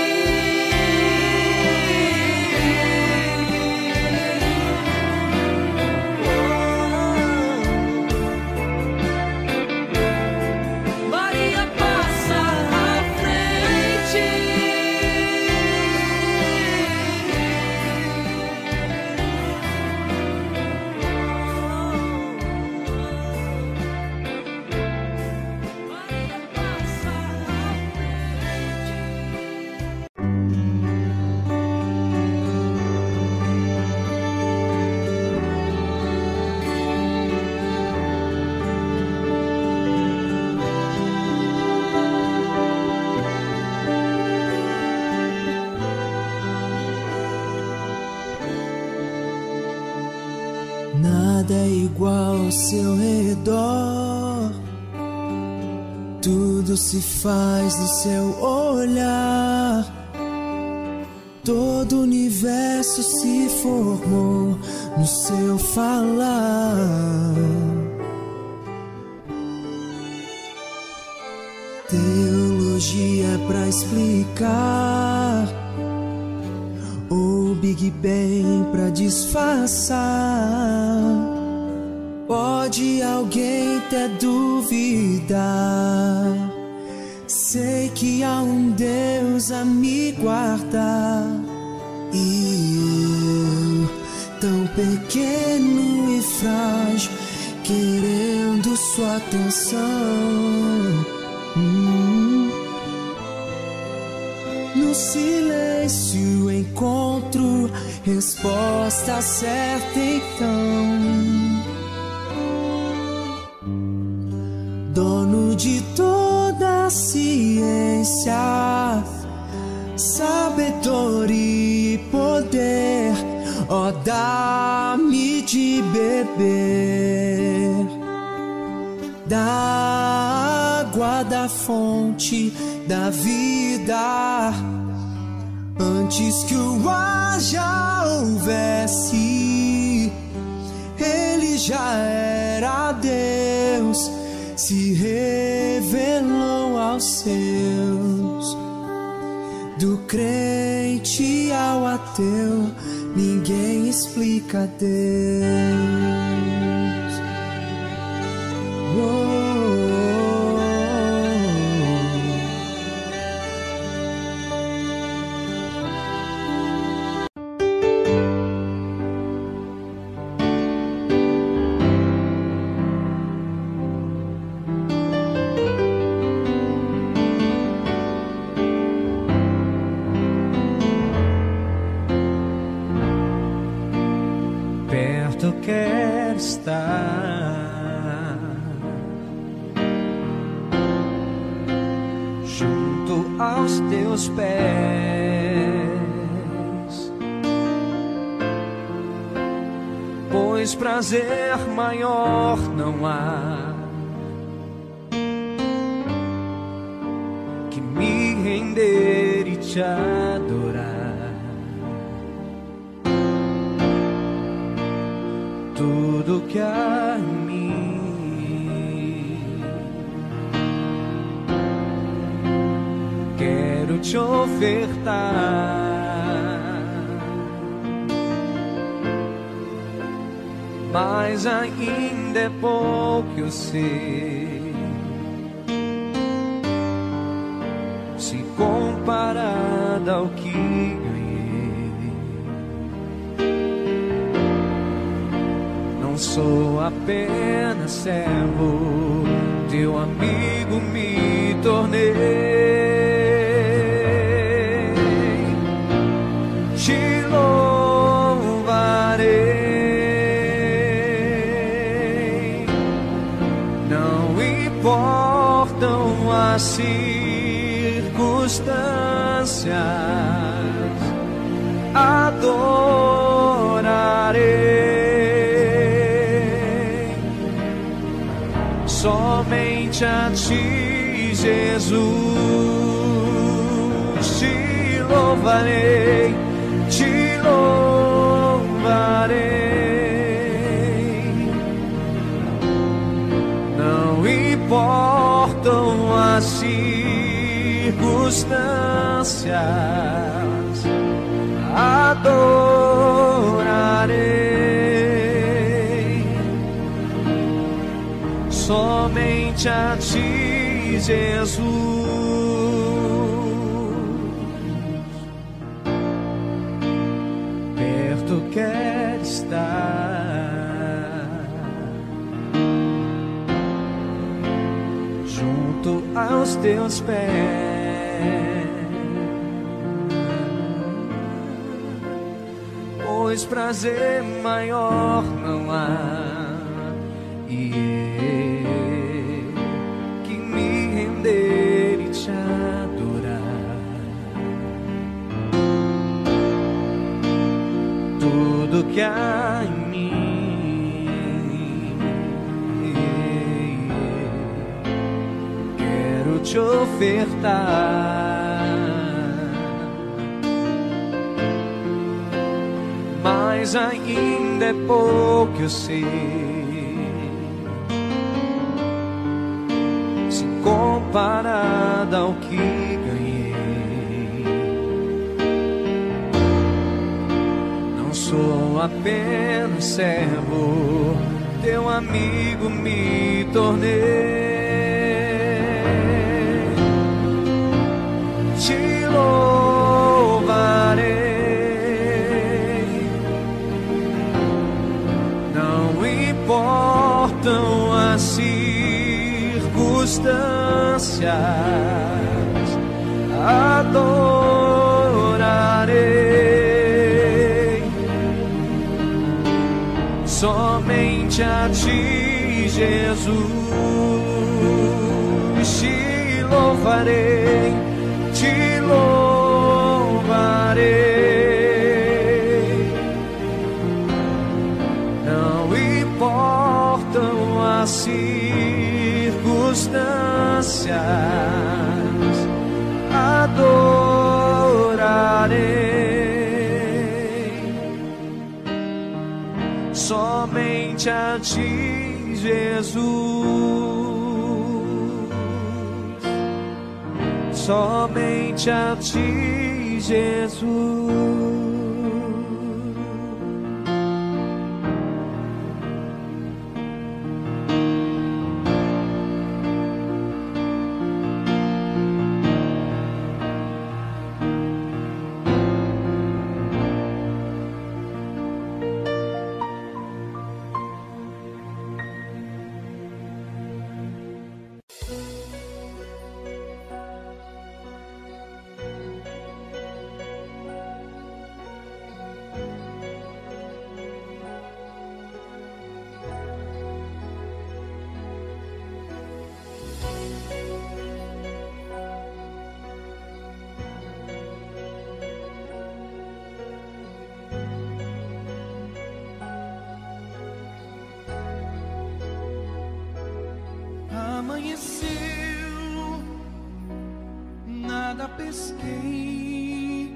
Maria passa à frente. Maria passa à Nada é igual ao seu redor. Tudo se faz no seu olhar. Todo o universo se formou no seu falar. Teologia pra explicar, ou Big Bang pra disfarçar. Pode alguém até duvidar. Sei que há um Deus a me guardar. E eu, tão pequeno e frágil, querendo sua atenção. No silêncio encontro resposta certa então. Dono de toda a ciência, sabedoria e poder, ó, dá-me de beber da água da fonte da vida. Antes que o ar já houvesse, ele já era Deus, se revelou aos seus. Do crente ao ateu, ninguém explica Deus. Perto quer estar, junto aos teus pés, pois pois prazer maior não há que me render e te adorar. Tudo que há em mim quero te ofertar. Mas ainda é pouco, eu sei, se comparado ao que ganhei. Não sou apenas servo, teu amigo me tornei. Te louvarei. Importam as circunstâncias, adorarei somente a ti, Jesus. Te louvarei, te louvarei. Importam as circunstâncias, adorarei somente a ti, Jesus. Perto quero estar, aos teus pés, pois prazer maior não há que me render e te adorar. Tudo que há em te ofertar, mas ainda é pouco, eu sei, se comparado ao que ganhei. Não sou apenas servo, teu amigo me tornei. Te louvarei, não importam as circunstâncias, adorarei somente a ti, Jesus. Te louvarei, te louvarei. Não importam as circunstâncias, adorarei somente a ti, Jesus. Somente a ti, Jesus. amanheceu, nada pesquei.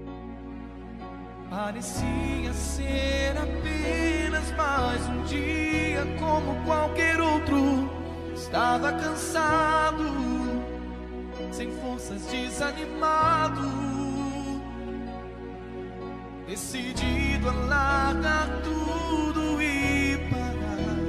Parecia ser apenas mais um dia como qualquer outro. Estava cansado, sem forças, desanimado, decidido a largar tudo e parar.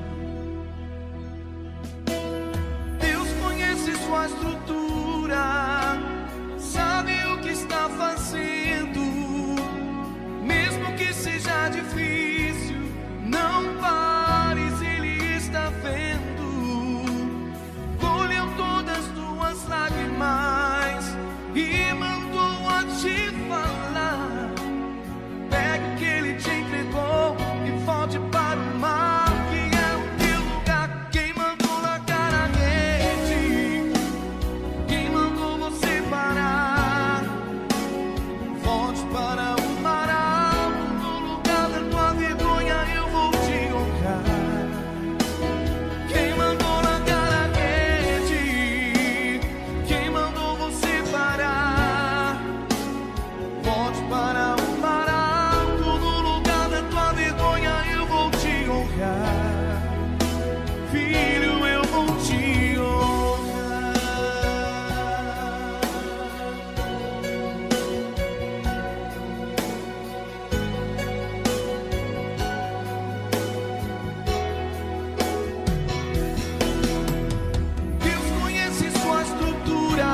Deus conhece sua estrutura, sabe o que está fazendo. Mesmo que seja difícil, não pares, Ele está vendo. Colheu todas tuas lágrimas e mandou a te falar. Pegue o que Ele te entregou e volte para o mar, que é o teu lugar. Quem mandou largar a rede? Quem mandou você parar? Volte para o mar alto, no lugar da tua vergonha eu vou te honrar. Quem mandou largar a rede? Quem mandou você parar? Volte para o mar alto, no lugar da tua vergonha eu vou te honrar. Filho, eu vou te honrar. Deus conhece sua estrutura,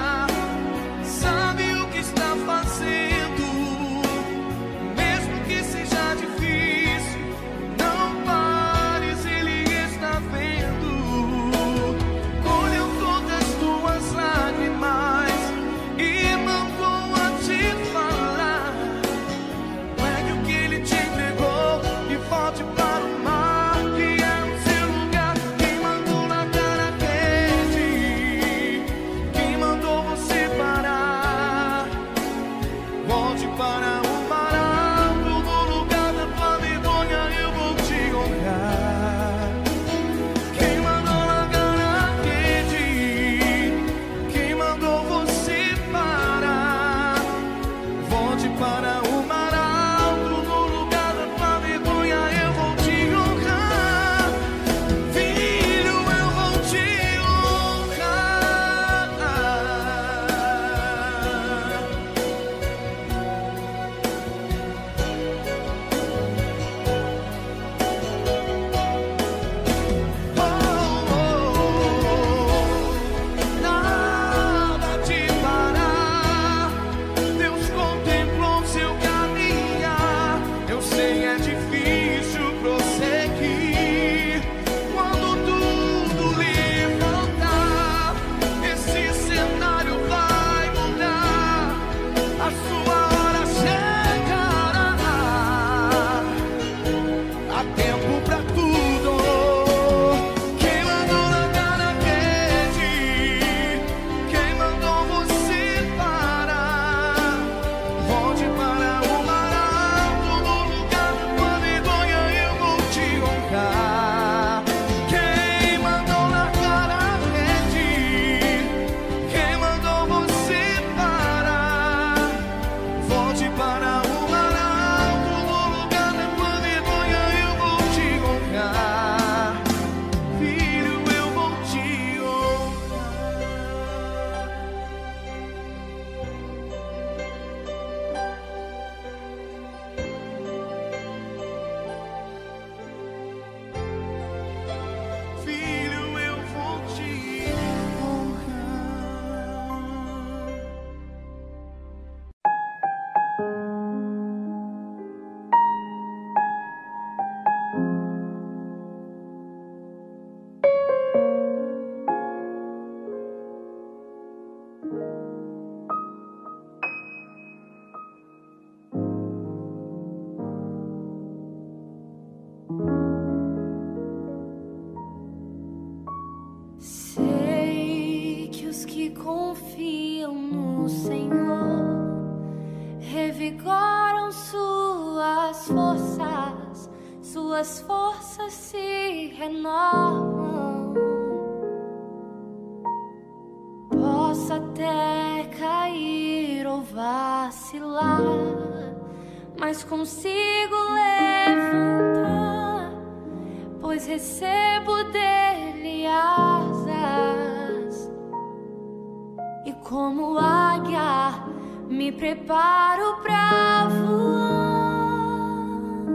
sabe o que está fazendo. Mesmo que seja difícil, não pares, Ele está vendo. Colheu todas tuas lágrimas e mandou a te falar. Pegue o que Ele te entregou e volte para o mar, que é o seu lugar. Quem mandou largar a rede? Quem mandou você parar? Volte para o mar alto, no lugar da tua vergonha eu vou te honrar. Quem mandou largar a rede? Quem mandou você parar? Volte para o mar alto, no lugar da tua vergonha eu vou te honrar. Filho, eu vou te honrar. Nada te parar. Deus contemplou seu caminhar. Eu sei, é difícil prosseguir. Quando tudo levantar, esse cenário vai mudar. A sua hora chegará. Há tempo pra tudo. Quem mandou largar a rede? Quem mandou você parar? Volte para o mar alto, no lugar da tua vergonha eu vou te honrar. Quem mandou largar a rede? Quem mandou você parar? Volte para o mar alto, no lugar da tua vergonha eu vou te honrar. Filho, eu vou te honrar. Filho, eu vou te honrar. Sei que os que confiam no Senhor revigoram suas forças se renovam. até cair ou vacilar, mas consigo levantar, pois recebo dele asas. E como águia me preparo pra voar.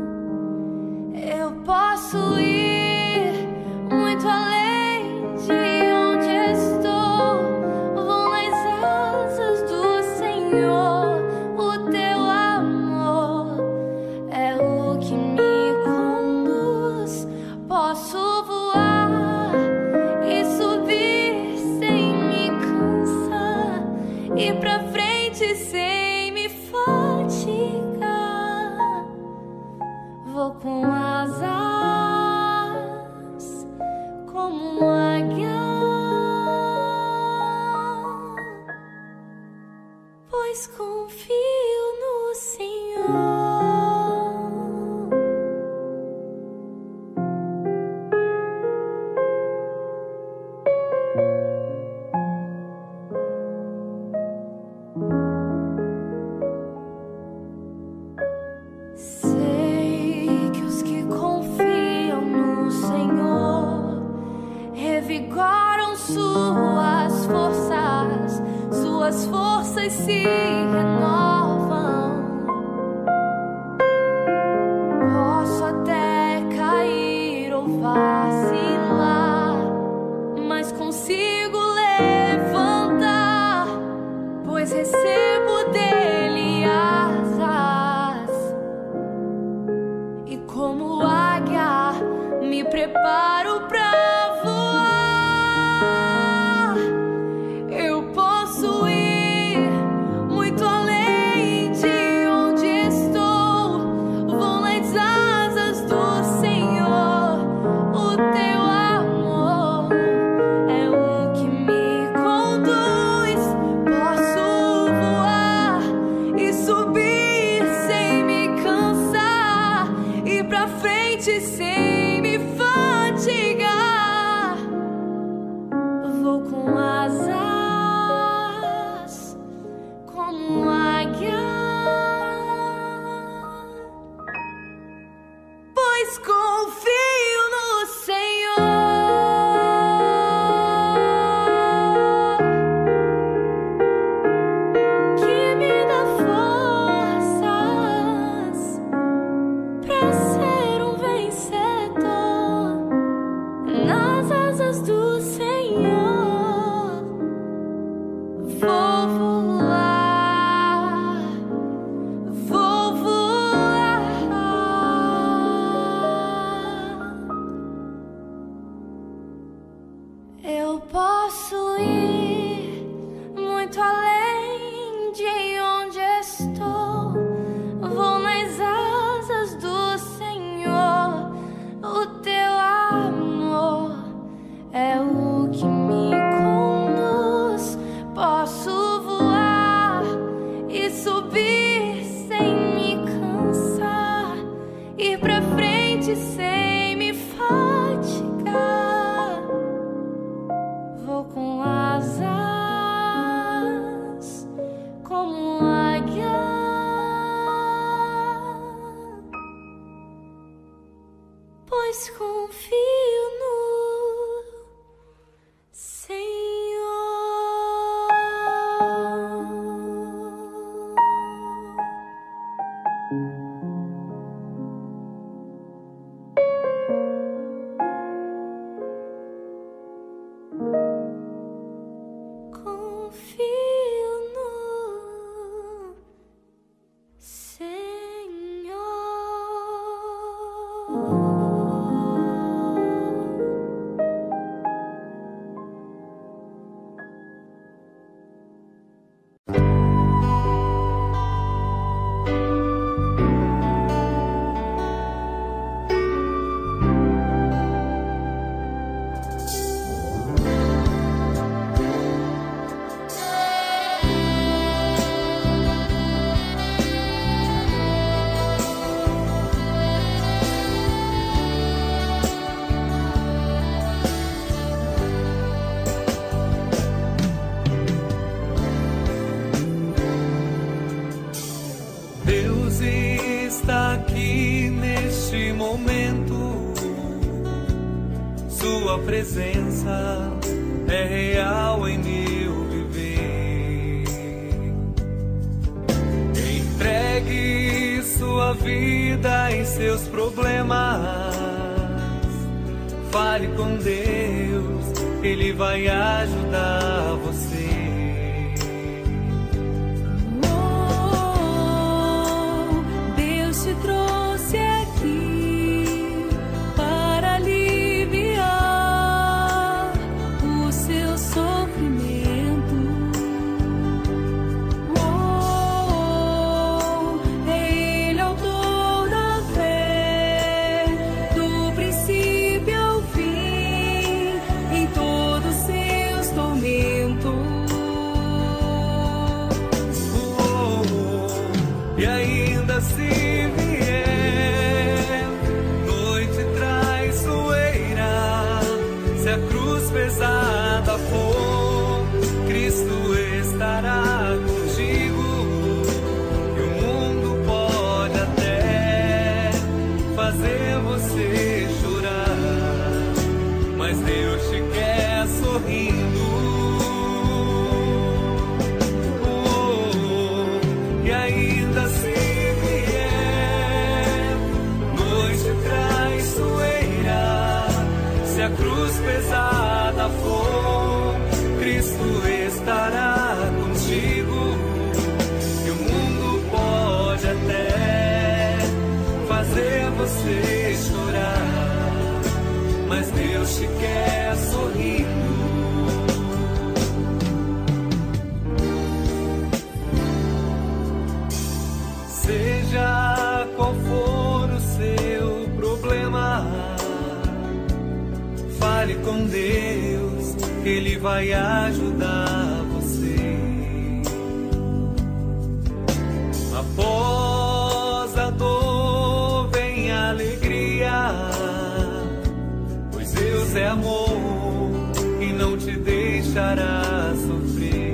Eu posso ir muito além de onde estou. Vou nas asas do Senhor. O teu amor é o que me conduz. Posso voar e subir sem me cansar, e pra frente sem me fatigar. Vou com asas como águia, pois confio no Senhor. Sei que os que confiam no Senhor revigoram suas forças se renovam. Posso até cair ou vacilar, mas consigo levantar, pois recebo dele asas. E como águia me preparo pra voar. Eu posso ir muito além de onde estou. Vou nas asas do Senhor. O teu amor é o que me conduz. Posso voar e subir sem me cansar, e pra frente sem me fatigar. Vou com asas como águia, pois confio no Senhor, que me dá forças pra ser um vencedor. Nas asas do Senhor vou voar, vou voar. Eu posso ir muito além de onde estou. Vou nas asas do Senhor. O teu amor é o que me conduz. Posso voar e subir sem me cansar, ir pra frente sem me fatigar. Vou com asas como águia, pois confio no Senhor. Confio no Senhor. Sua presença é real em meu viver. Entregue sua vida em seus problemas. Fale com Deus, Ele vai ajudar você. Deus te trouxe aqui para aliviar o seu sofrimento. É Ele autor da fé, do princípio ao fim, em todos seus tormentos. E ainda se vier noite traiçoeira, se a cruz pesada for, Cristo estará contigo. E o mundo pode até fazer você chorar, mas Deus te quer sorrindo. E ainda se vier noite traiçoeira, se a cruz pesada for, Cristo estará contigo. E o mundo pode até fazer você chorar, mas Deus te quer sorrindo. Seja qual for o seu problema, fale com Deus, Ele vai ajudar você. Após a dor vem a alegria, pois Deus é amor e não te deixará sofrer.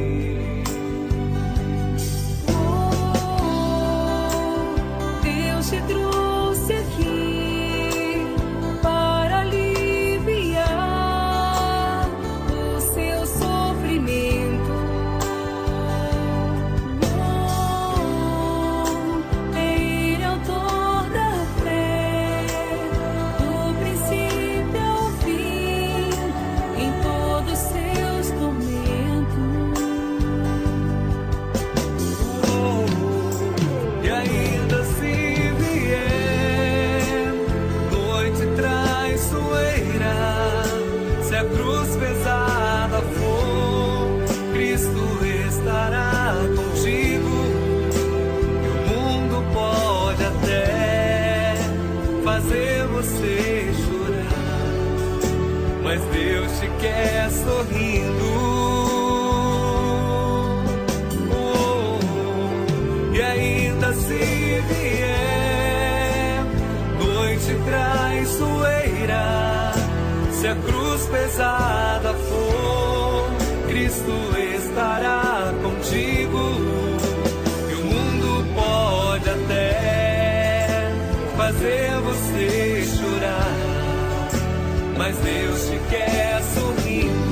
Deus te trouxe aqui para aliviar o seu sofrimento. É Ele autor da fé, do princípio ao fim, em todos seus tormentos. E ainda se vier noite traiçoeira, se a cruz pesada for, Cristo estará contigo. E o mundo pode até fazer você chorar, mas Deus te quer sorrindo. E ainda se vier noite traiçoeira, se a cruz pesada for, Cristo estará contigo. E o mundo pode até fazer você chorar, mas Deus te quer sorrindo.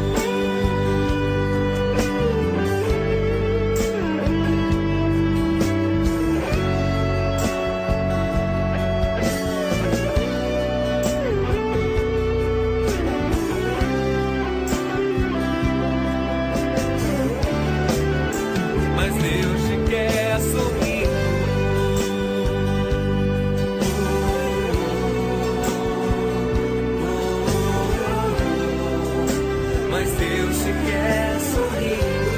Mas Deus te quer sorrindo. Mas Deus te quer sorrindo.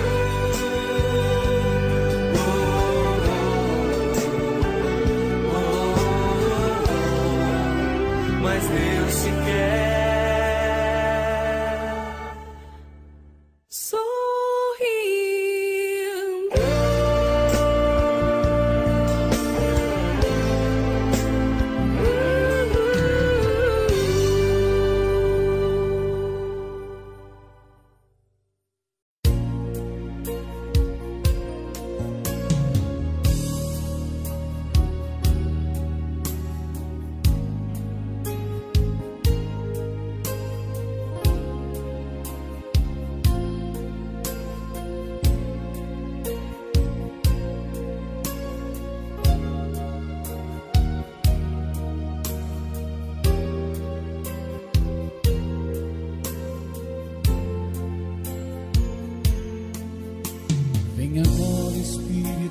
Mas Deus te quer sorrindo.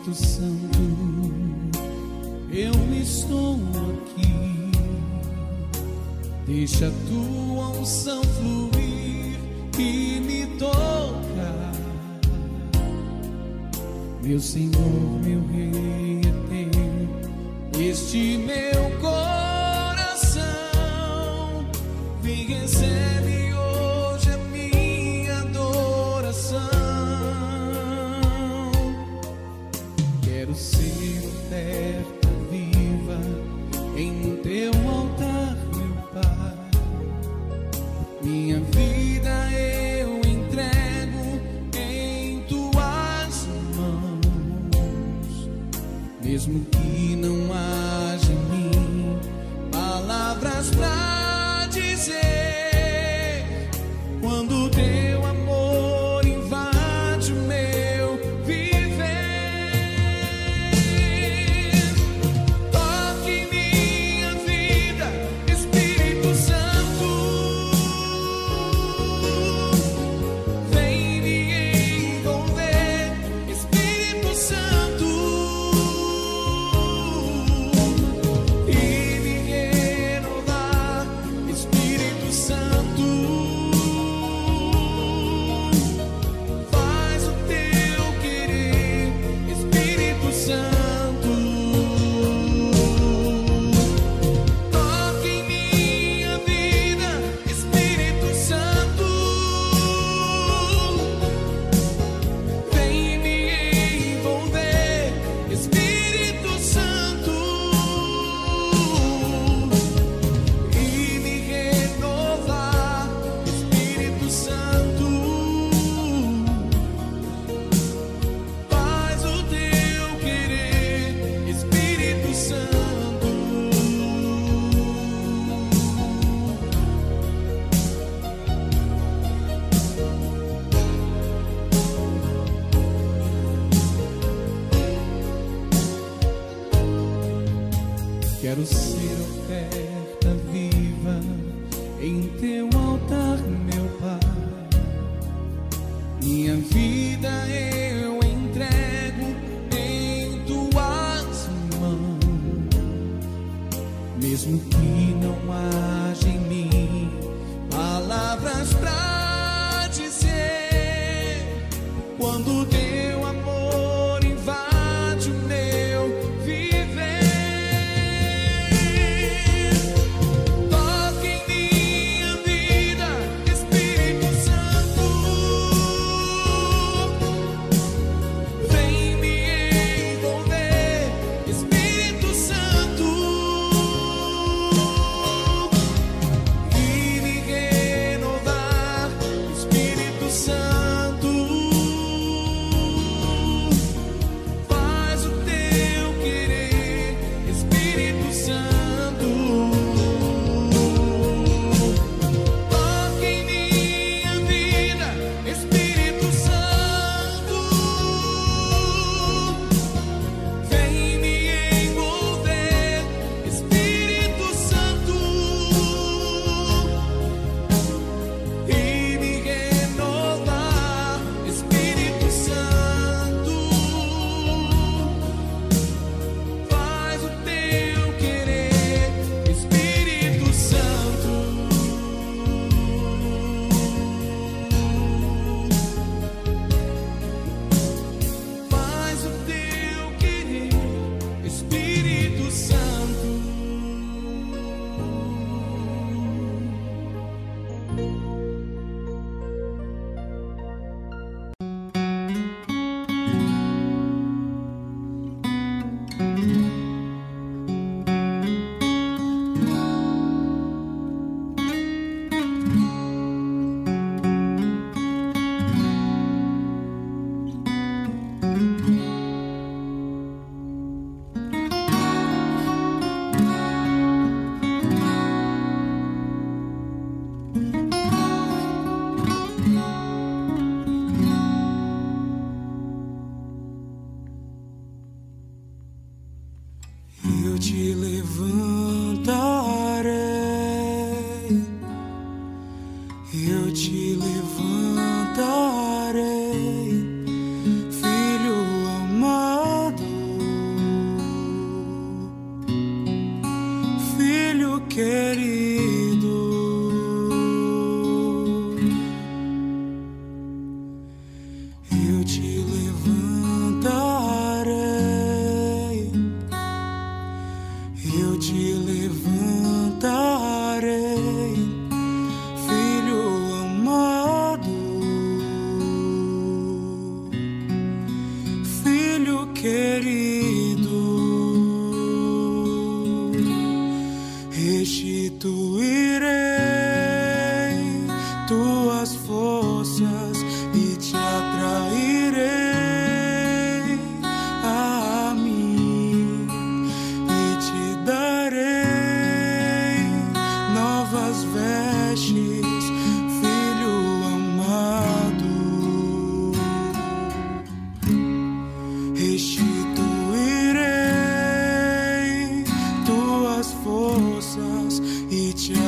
Espírito Santo, eu estou aqui. Deixa a tua unção fluir e me tocar. Meu Senhor, meu Rei é teu, este meu coração. Vem, recebe hoje a minha adoração. Quero ser oferta viva em teu altar, meu Pai. Minha vida eu entrego em tuas mãos. Mesmo que não haja em mim palavras pra dizer, quando teu amor invade o meu viver, toque em minha vida, Espírito Santo. Vem me envolver, Espírito Santo, e me renovar, Espírito Santo. Faz o teu querer, Espírito Santo. Toque em minha vida, Espírito Santo. Vem me envolver, Espírito Santo, e me renovar, Espírito Santo. Faz o teu querer, Espírito Santo. Quero ser oferta viva em teu altar, meu Pai. Minha vida eu entrego em tuas mãos. Mesmo que não haja em mim palavras pra dizer, quando teu amor invade o meu viver, toque em minha vida, Espírito Santo. Vem me envolver, Espírito Santo, e me renovar, Espírito Santo. Faz o teu querer, Espírito Santo. Toque em minha vida, Espírito Santo. Vem me envolver, Espírito Santo, e me renovar, Espírito Santo. Faz o teu querer, Espírito Santo. Faz o teu querer, Espírito Santo.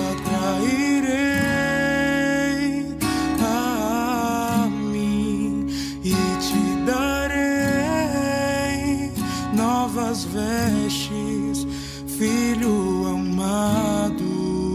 atrairei a mim e te darei novas vestes, filho amado.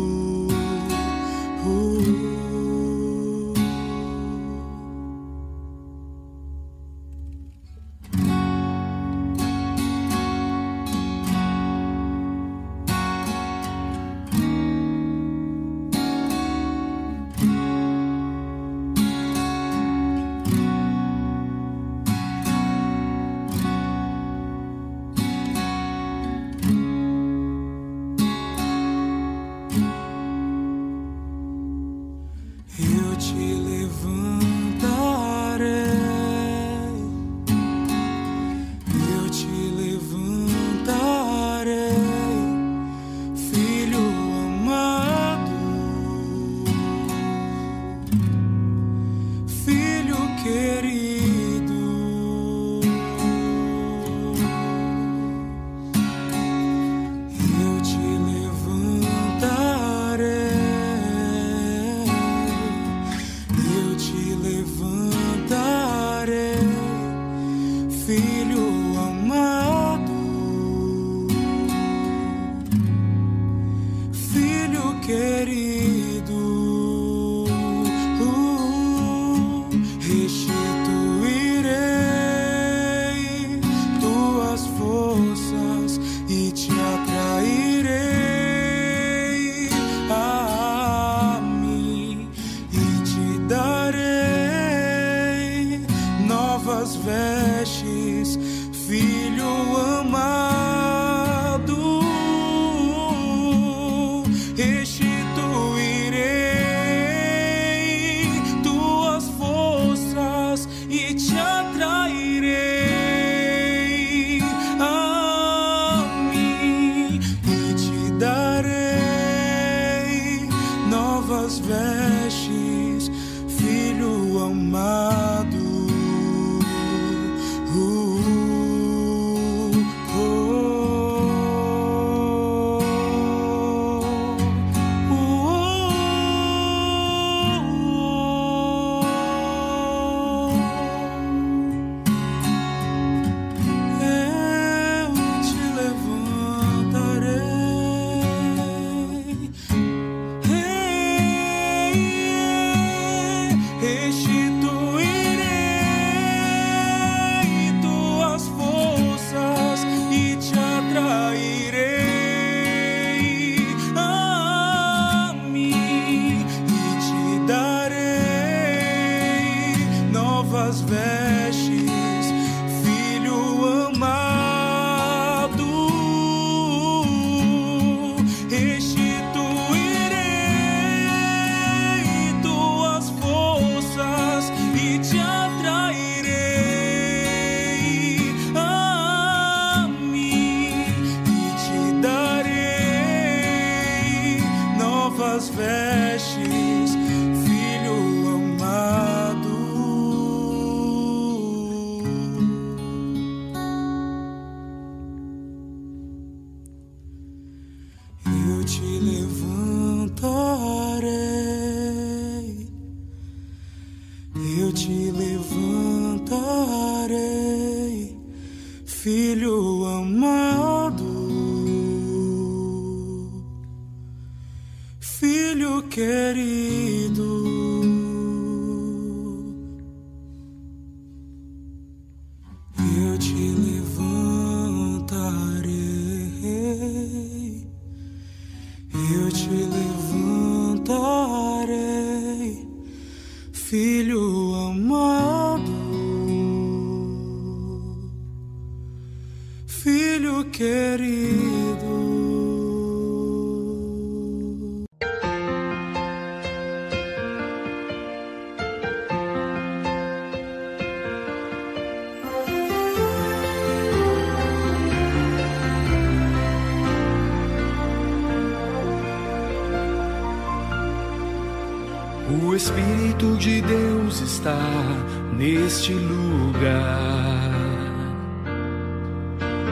O Espírito de Deus está neste lugar. O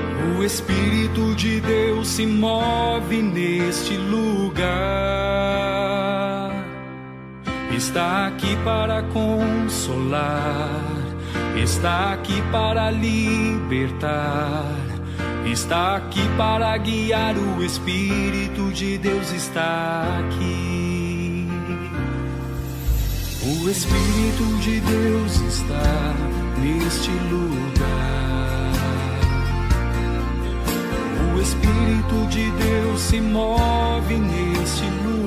O Espírito de Deus se move neste lugar. Está aqui para consolar, está aqui para libertar, está aqui para guiar. O Espírito de Deus está aqui. O Espírito de Deus está neste lugar. O Espírito de Deus se move neste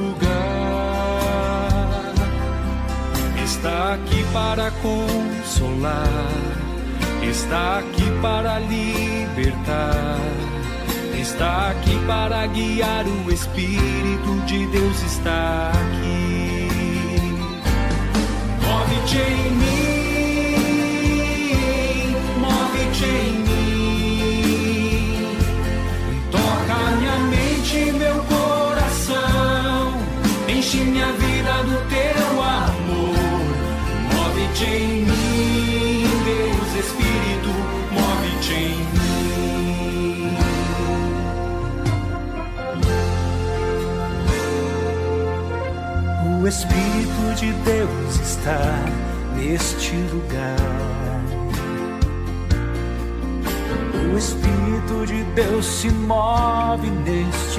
lugar. Está aqui para consolar, está aqui para libertar, está aqui para guiar. O Espírito de Deus está aqui. Move-te em mim, move-te em mim. Toca minha mente e meu coração, enche minha vida do teu amor. Move-te em mim, Deus Espírito, move-te em mim. O Espírito de Deus está neste lugar. O Espírito de Deus se move neste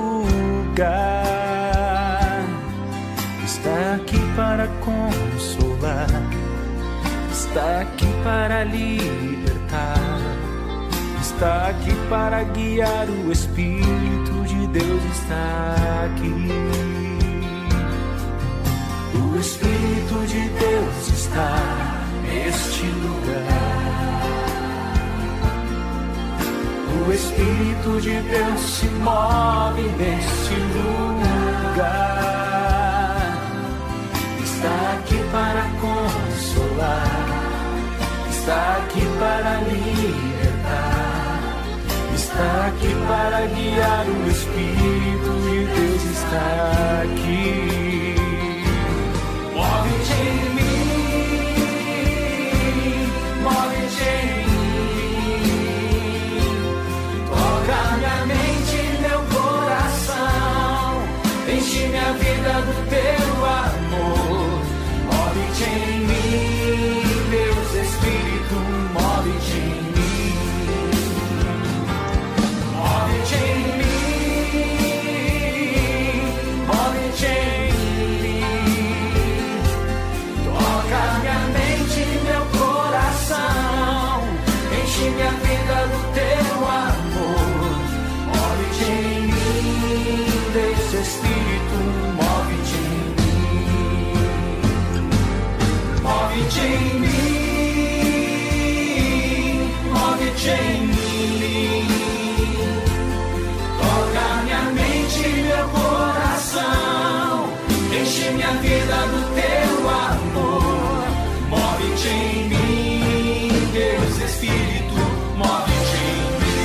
lugar. Está aqui para consolar, está aqui para libertar, está aqui para guiar. O Espírito de Deus está aqui. O Espírito de Deus está neste lugar. O Espírito de Deus se move neste lugar. Está aqui para consolar, está aqui para libertar, está aqui para guiar. O Espírito de Deus está aqui. Move-te em mim, move-te em mim. Toca minha mente e meu coração, enche minha vida do teu amor. Move-te em mim, Deus Espírito, move-te em mim. Move-te em mim, move-te em mim. Minha vida do teu amor. Move-te em mim, Deus Espírito, move-te em mim. Move-te em mim, move-te em mim. Toca minha mente e meu coração, enche minha vida do teu amor. Move-te em mim, Deus Espírito, move-te em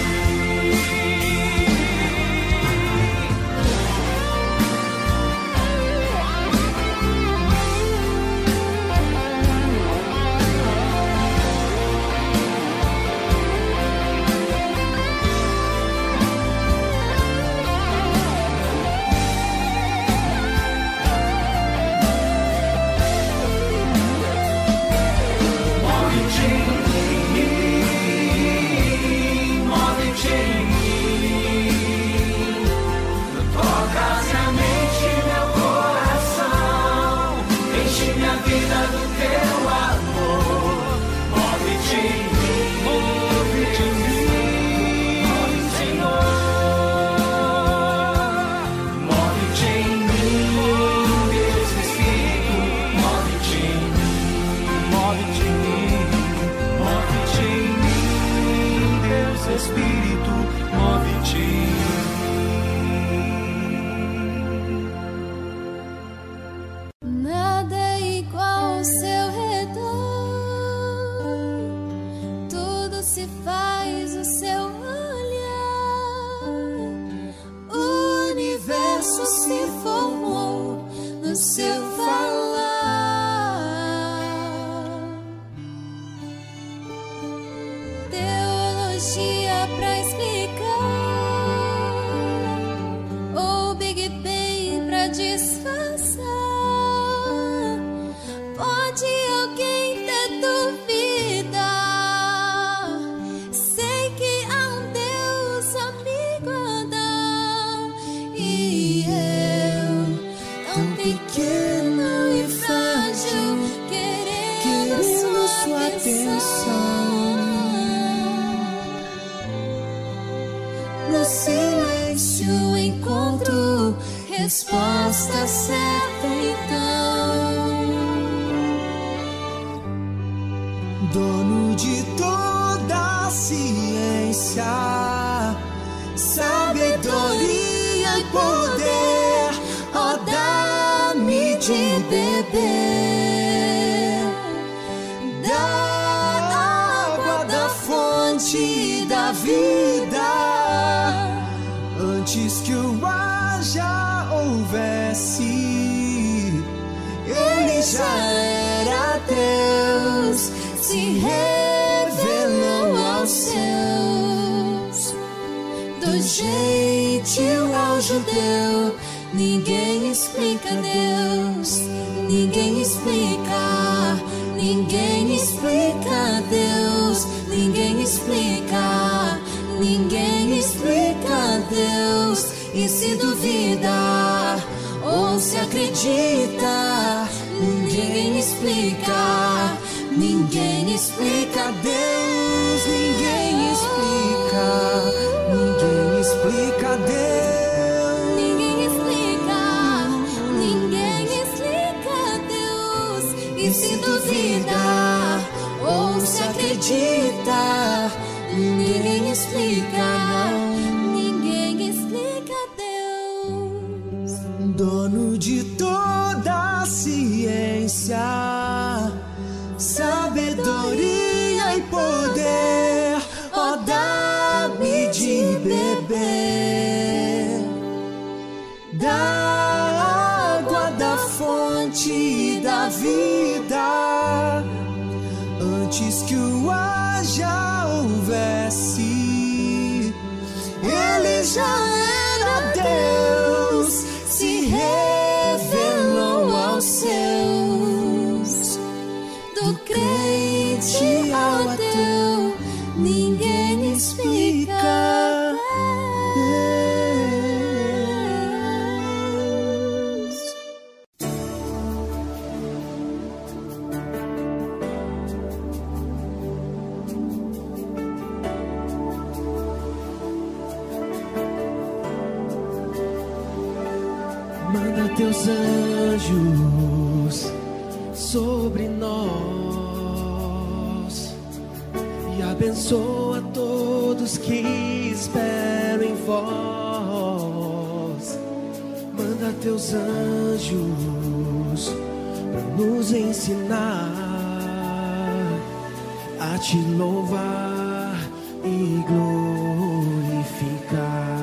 Espírito, move-te em mim. Nada é igual ao seu redor, tudo se faz o seu olhar. O universo se formou no seu falar. Teologia pra explicar pequeno e frágil, querendo sua atenção. No silêncio encontro resposta certa então. Dono de toda a ciência, sabedoria e poder, ó, dá-me de beber da água da fonte da vida. Antes que o ar já houvesse, ele já era Deus, se revelou aos seus. Do gentil ao judeu, ninguém explica Deus, ninguém explica, ninguém explica Deus, ninguém explica, ninguém explica Deus. E se duvida ou se acredita, ninguém explica, ninguém explica Deus, ninguém explica, ninguém explica Deus, ninguém explica, ninguém explica Deus. E se duvida ou se acredita, ninguém explica, ninguém explica Deus. Dono de toda a ciência, sabedoria e poder, ó, dá-me de beber da água da fonte da vida. Antes que o ar já houvesse, ele já era Deus, se revelou aos seus. Do crente ao ateu, ninguém explica Deus. Manda teus anjos sobre nós e abençoa todos que esperam em vós. Manda teus anjos para nos ensinar a te louvar e glorificar.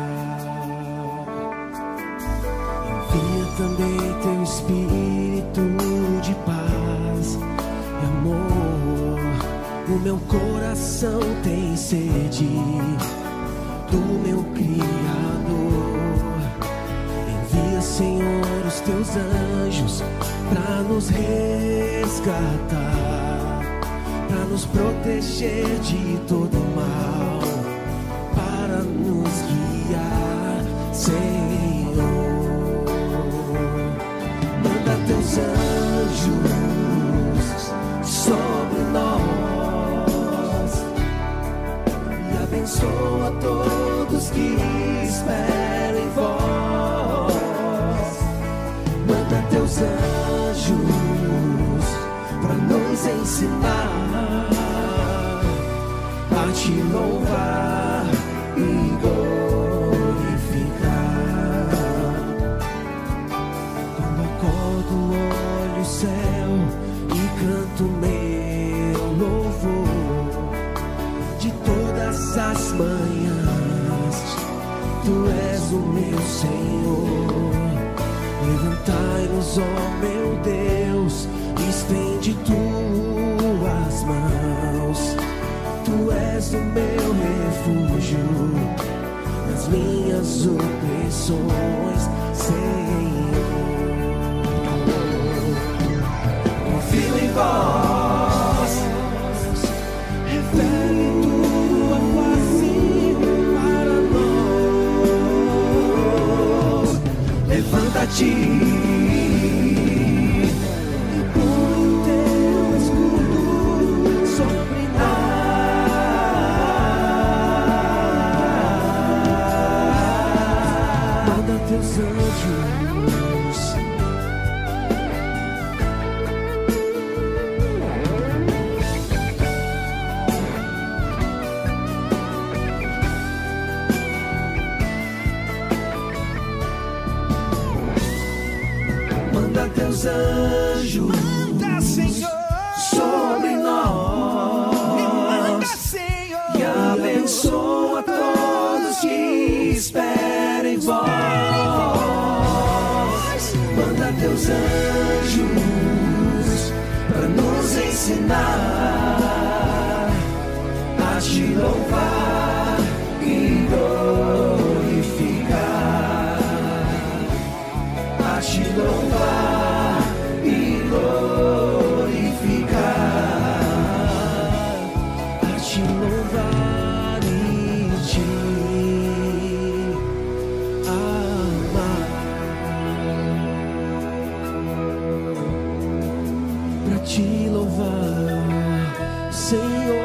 Envia também teu Espírito de paz e amor. O meu coração tem sede do meu Criador. Envia, Senhor, os teus anjos para nos resgatar, para nos proteger de todo mal, para nos guiar, Senhor. Manda teus anjos sobre nós e abençoa todos que esperam em vós. Manda teus anjos para nos ensinar a te louvar e glorificar. Quando acordo, olho o céu e canto meu louvor. De todas as manhãs, tu és o meu Senhor. Levantai-nos, ó meu Deus, estende tuas mãos. Tu és o meu refúgio nas minhas opressões, Senhor. Confio em vós, revele tua face para nós. Levanta-te Manda teus anjos, manda, Senhor, sobre nós. me manda, Senhor, E abençoa todos que esperam em vós. Manda teus anjos para nos ensinar a te louvar e glorificar, a te louvar e glorificar, a te louvar e te amar, pra te louvar, Senhor.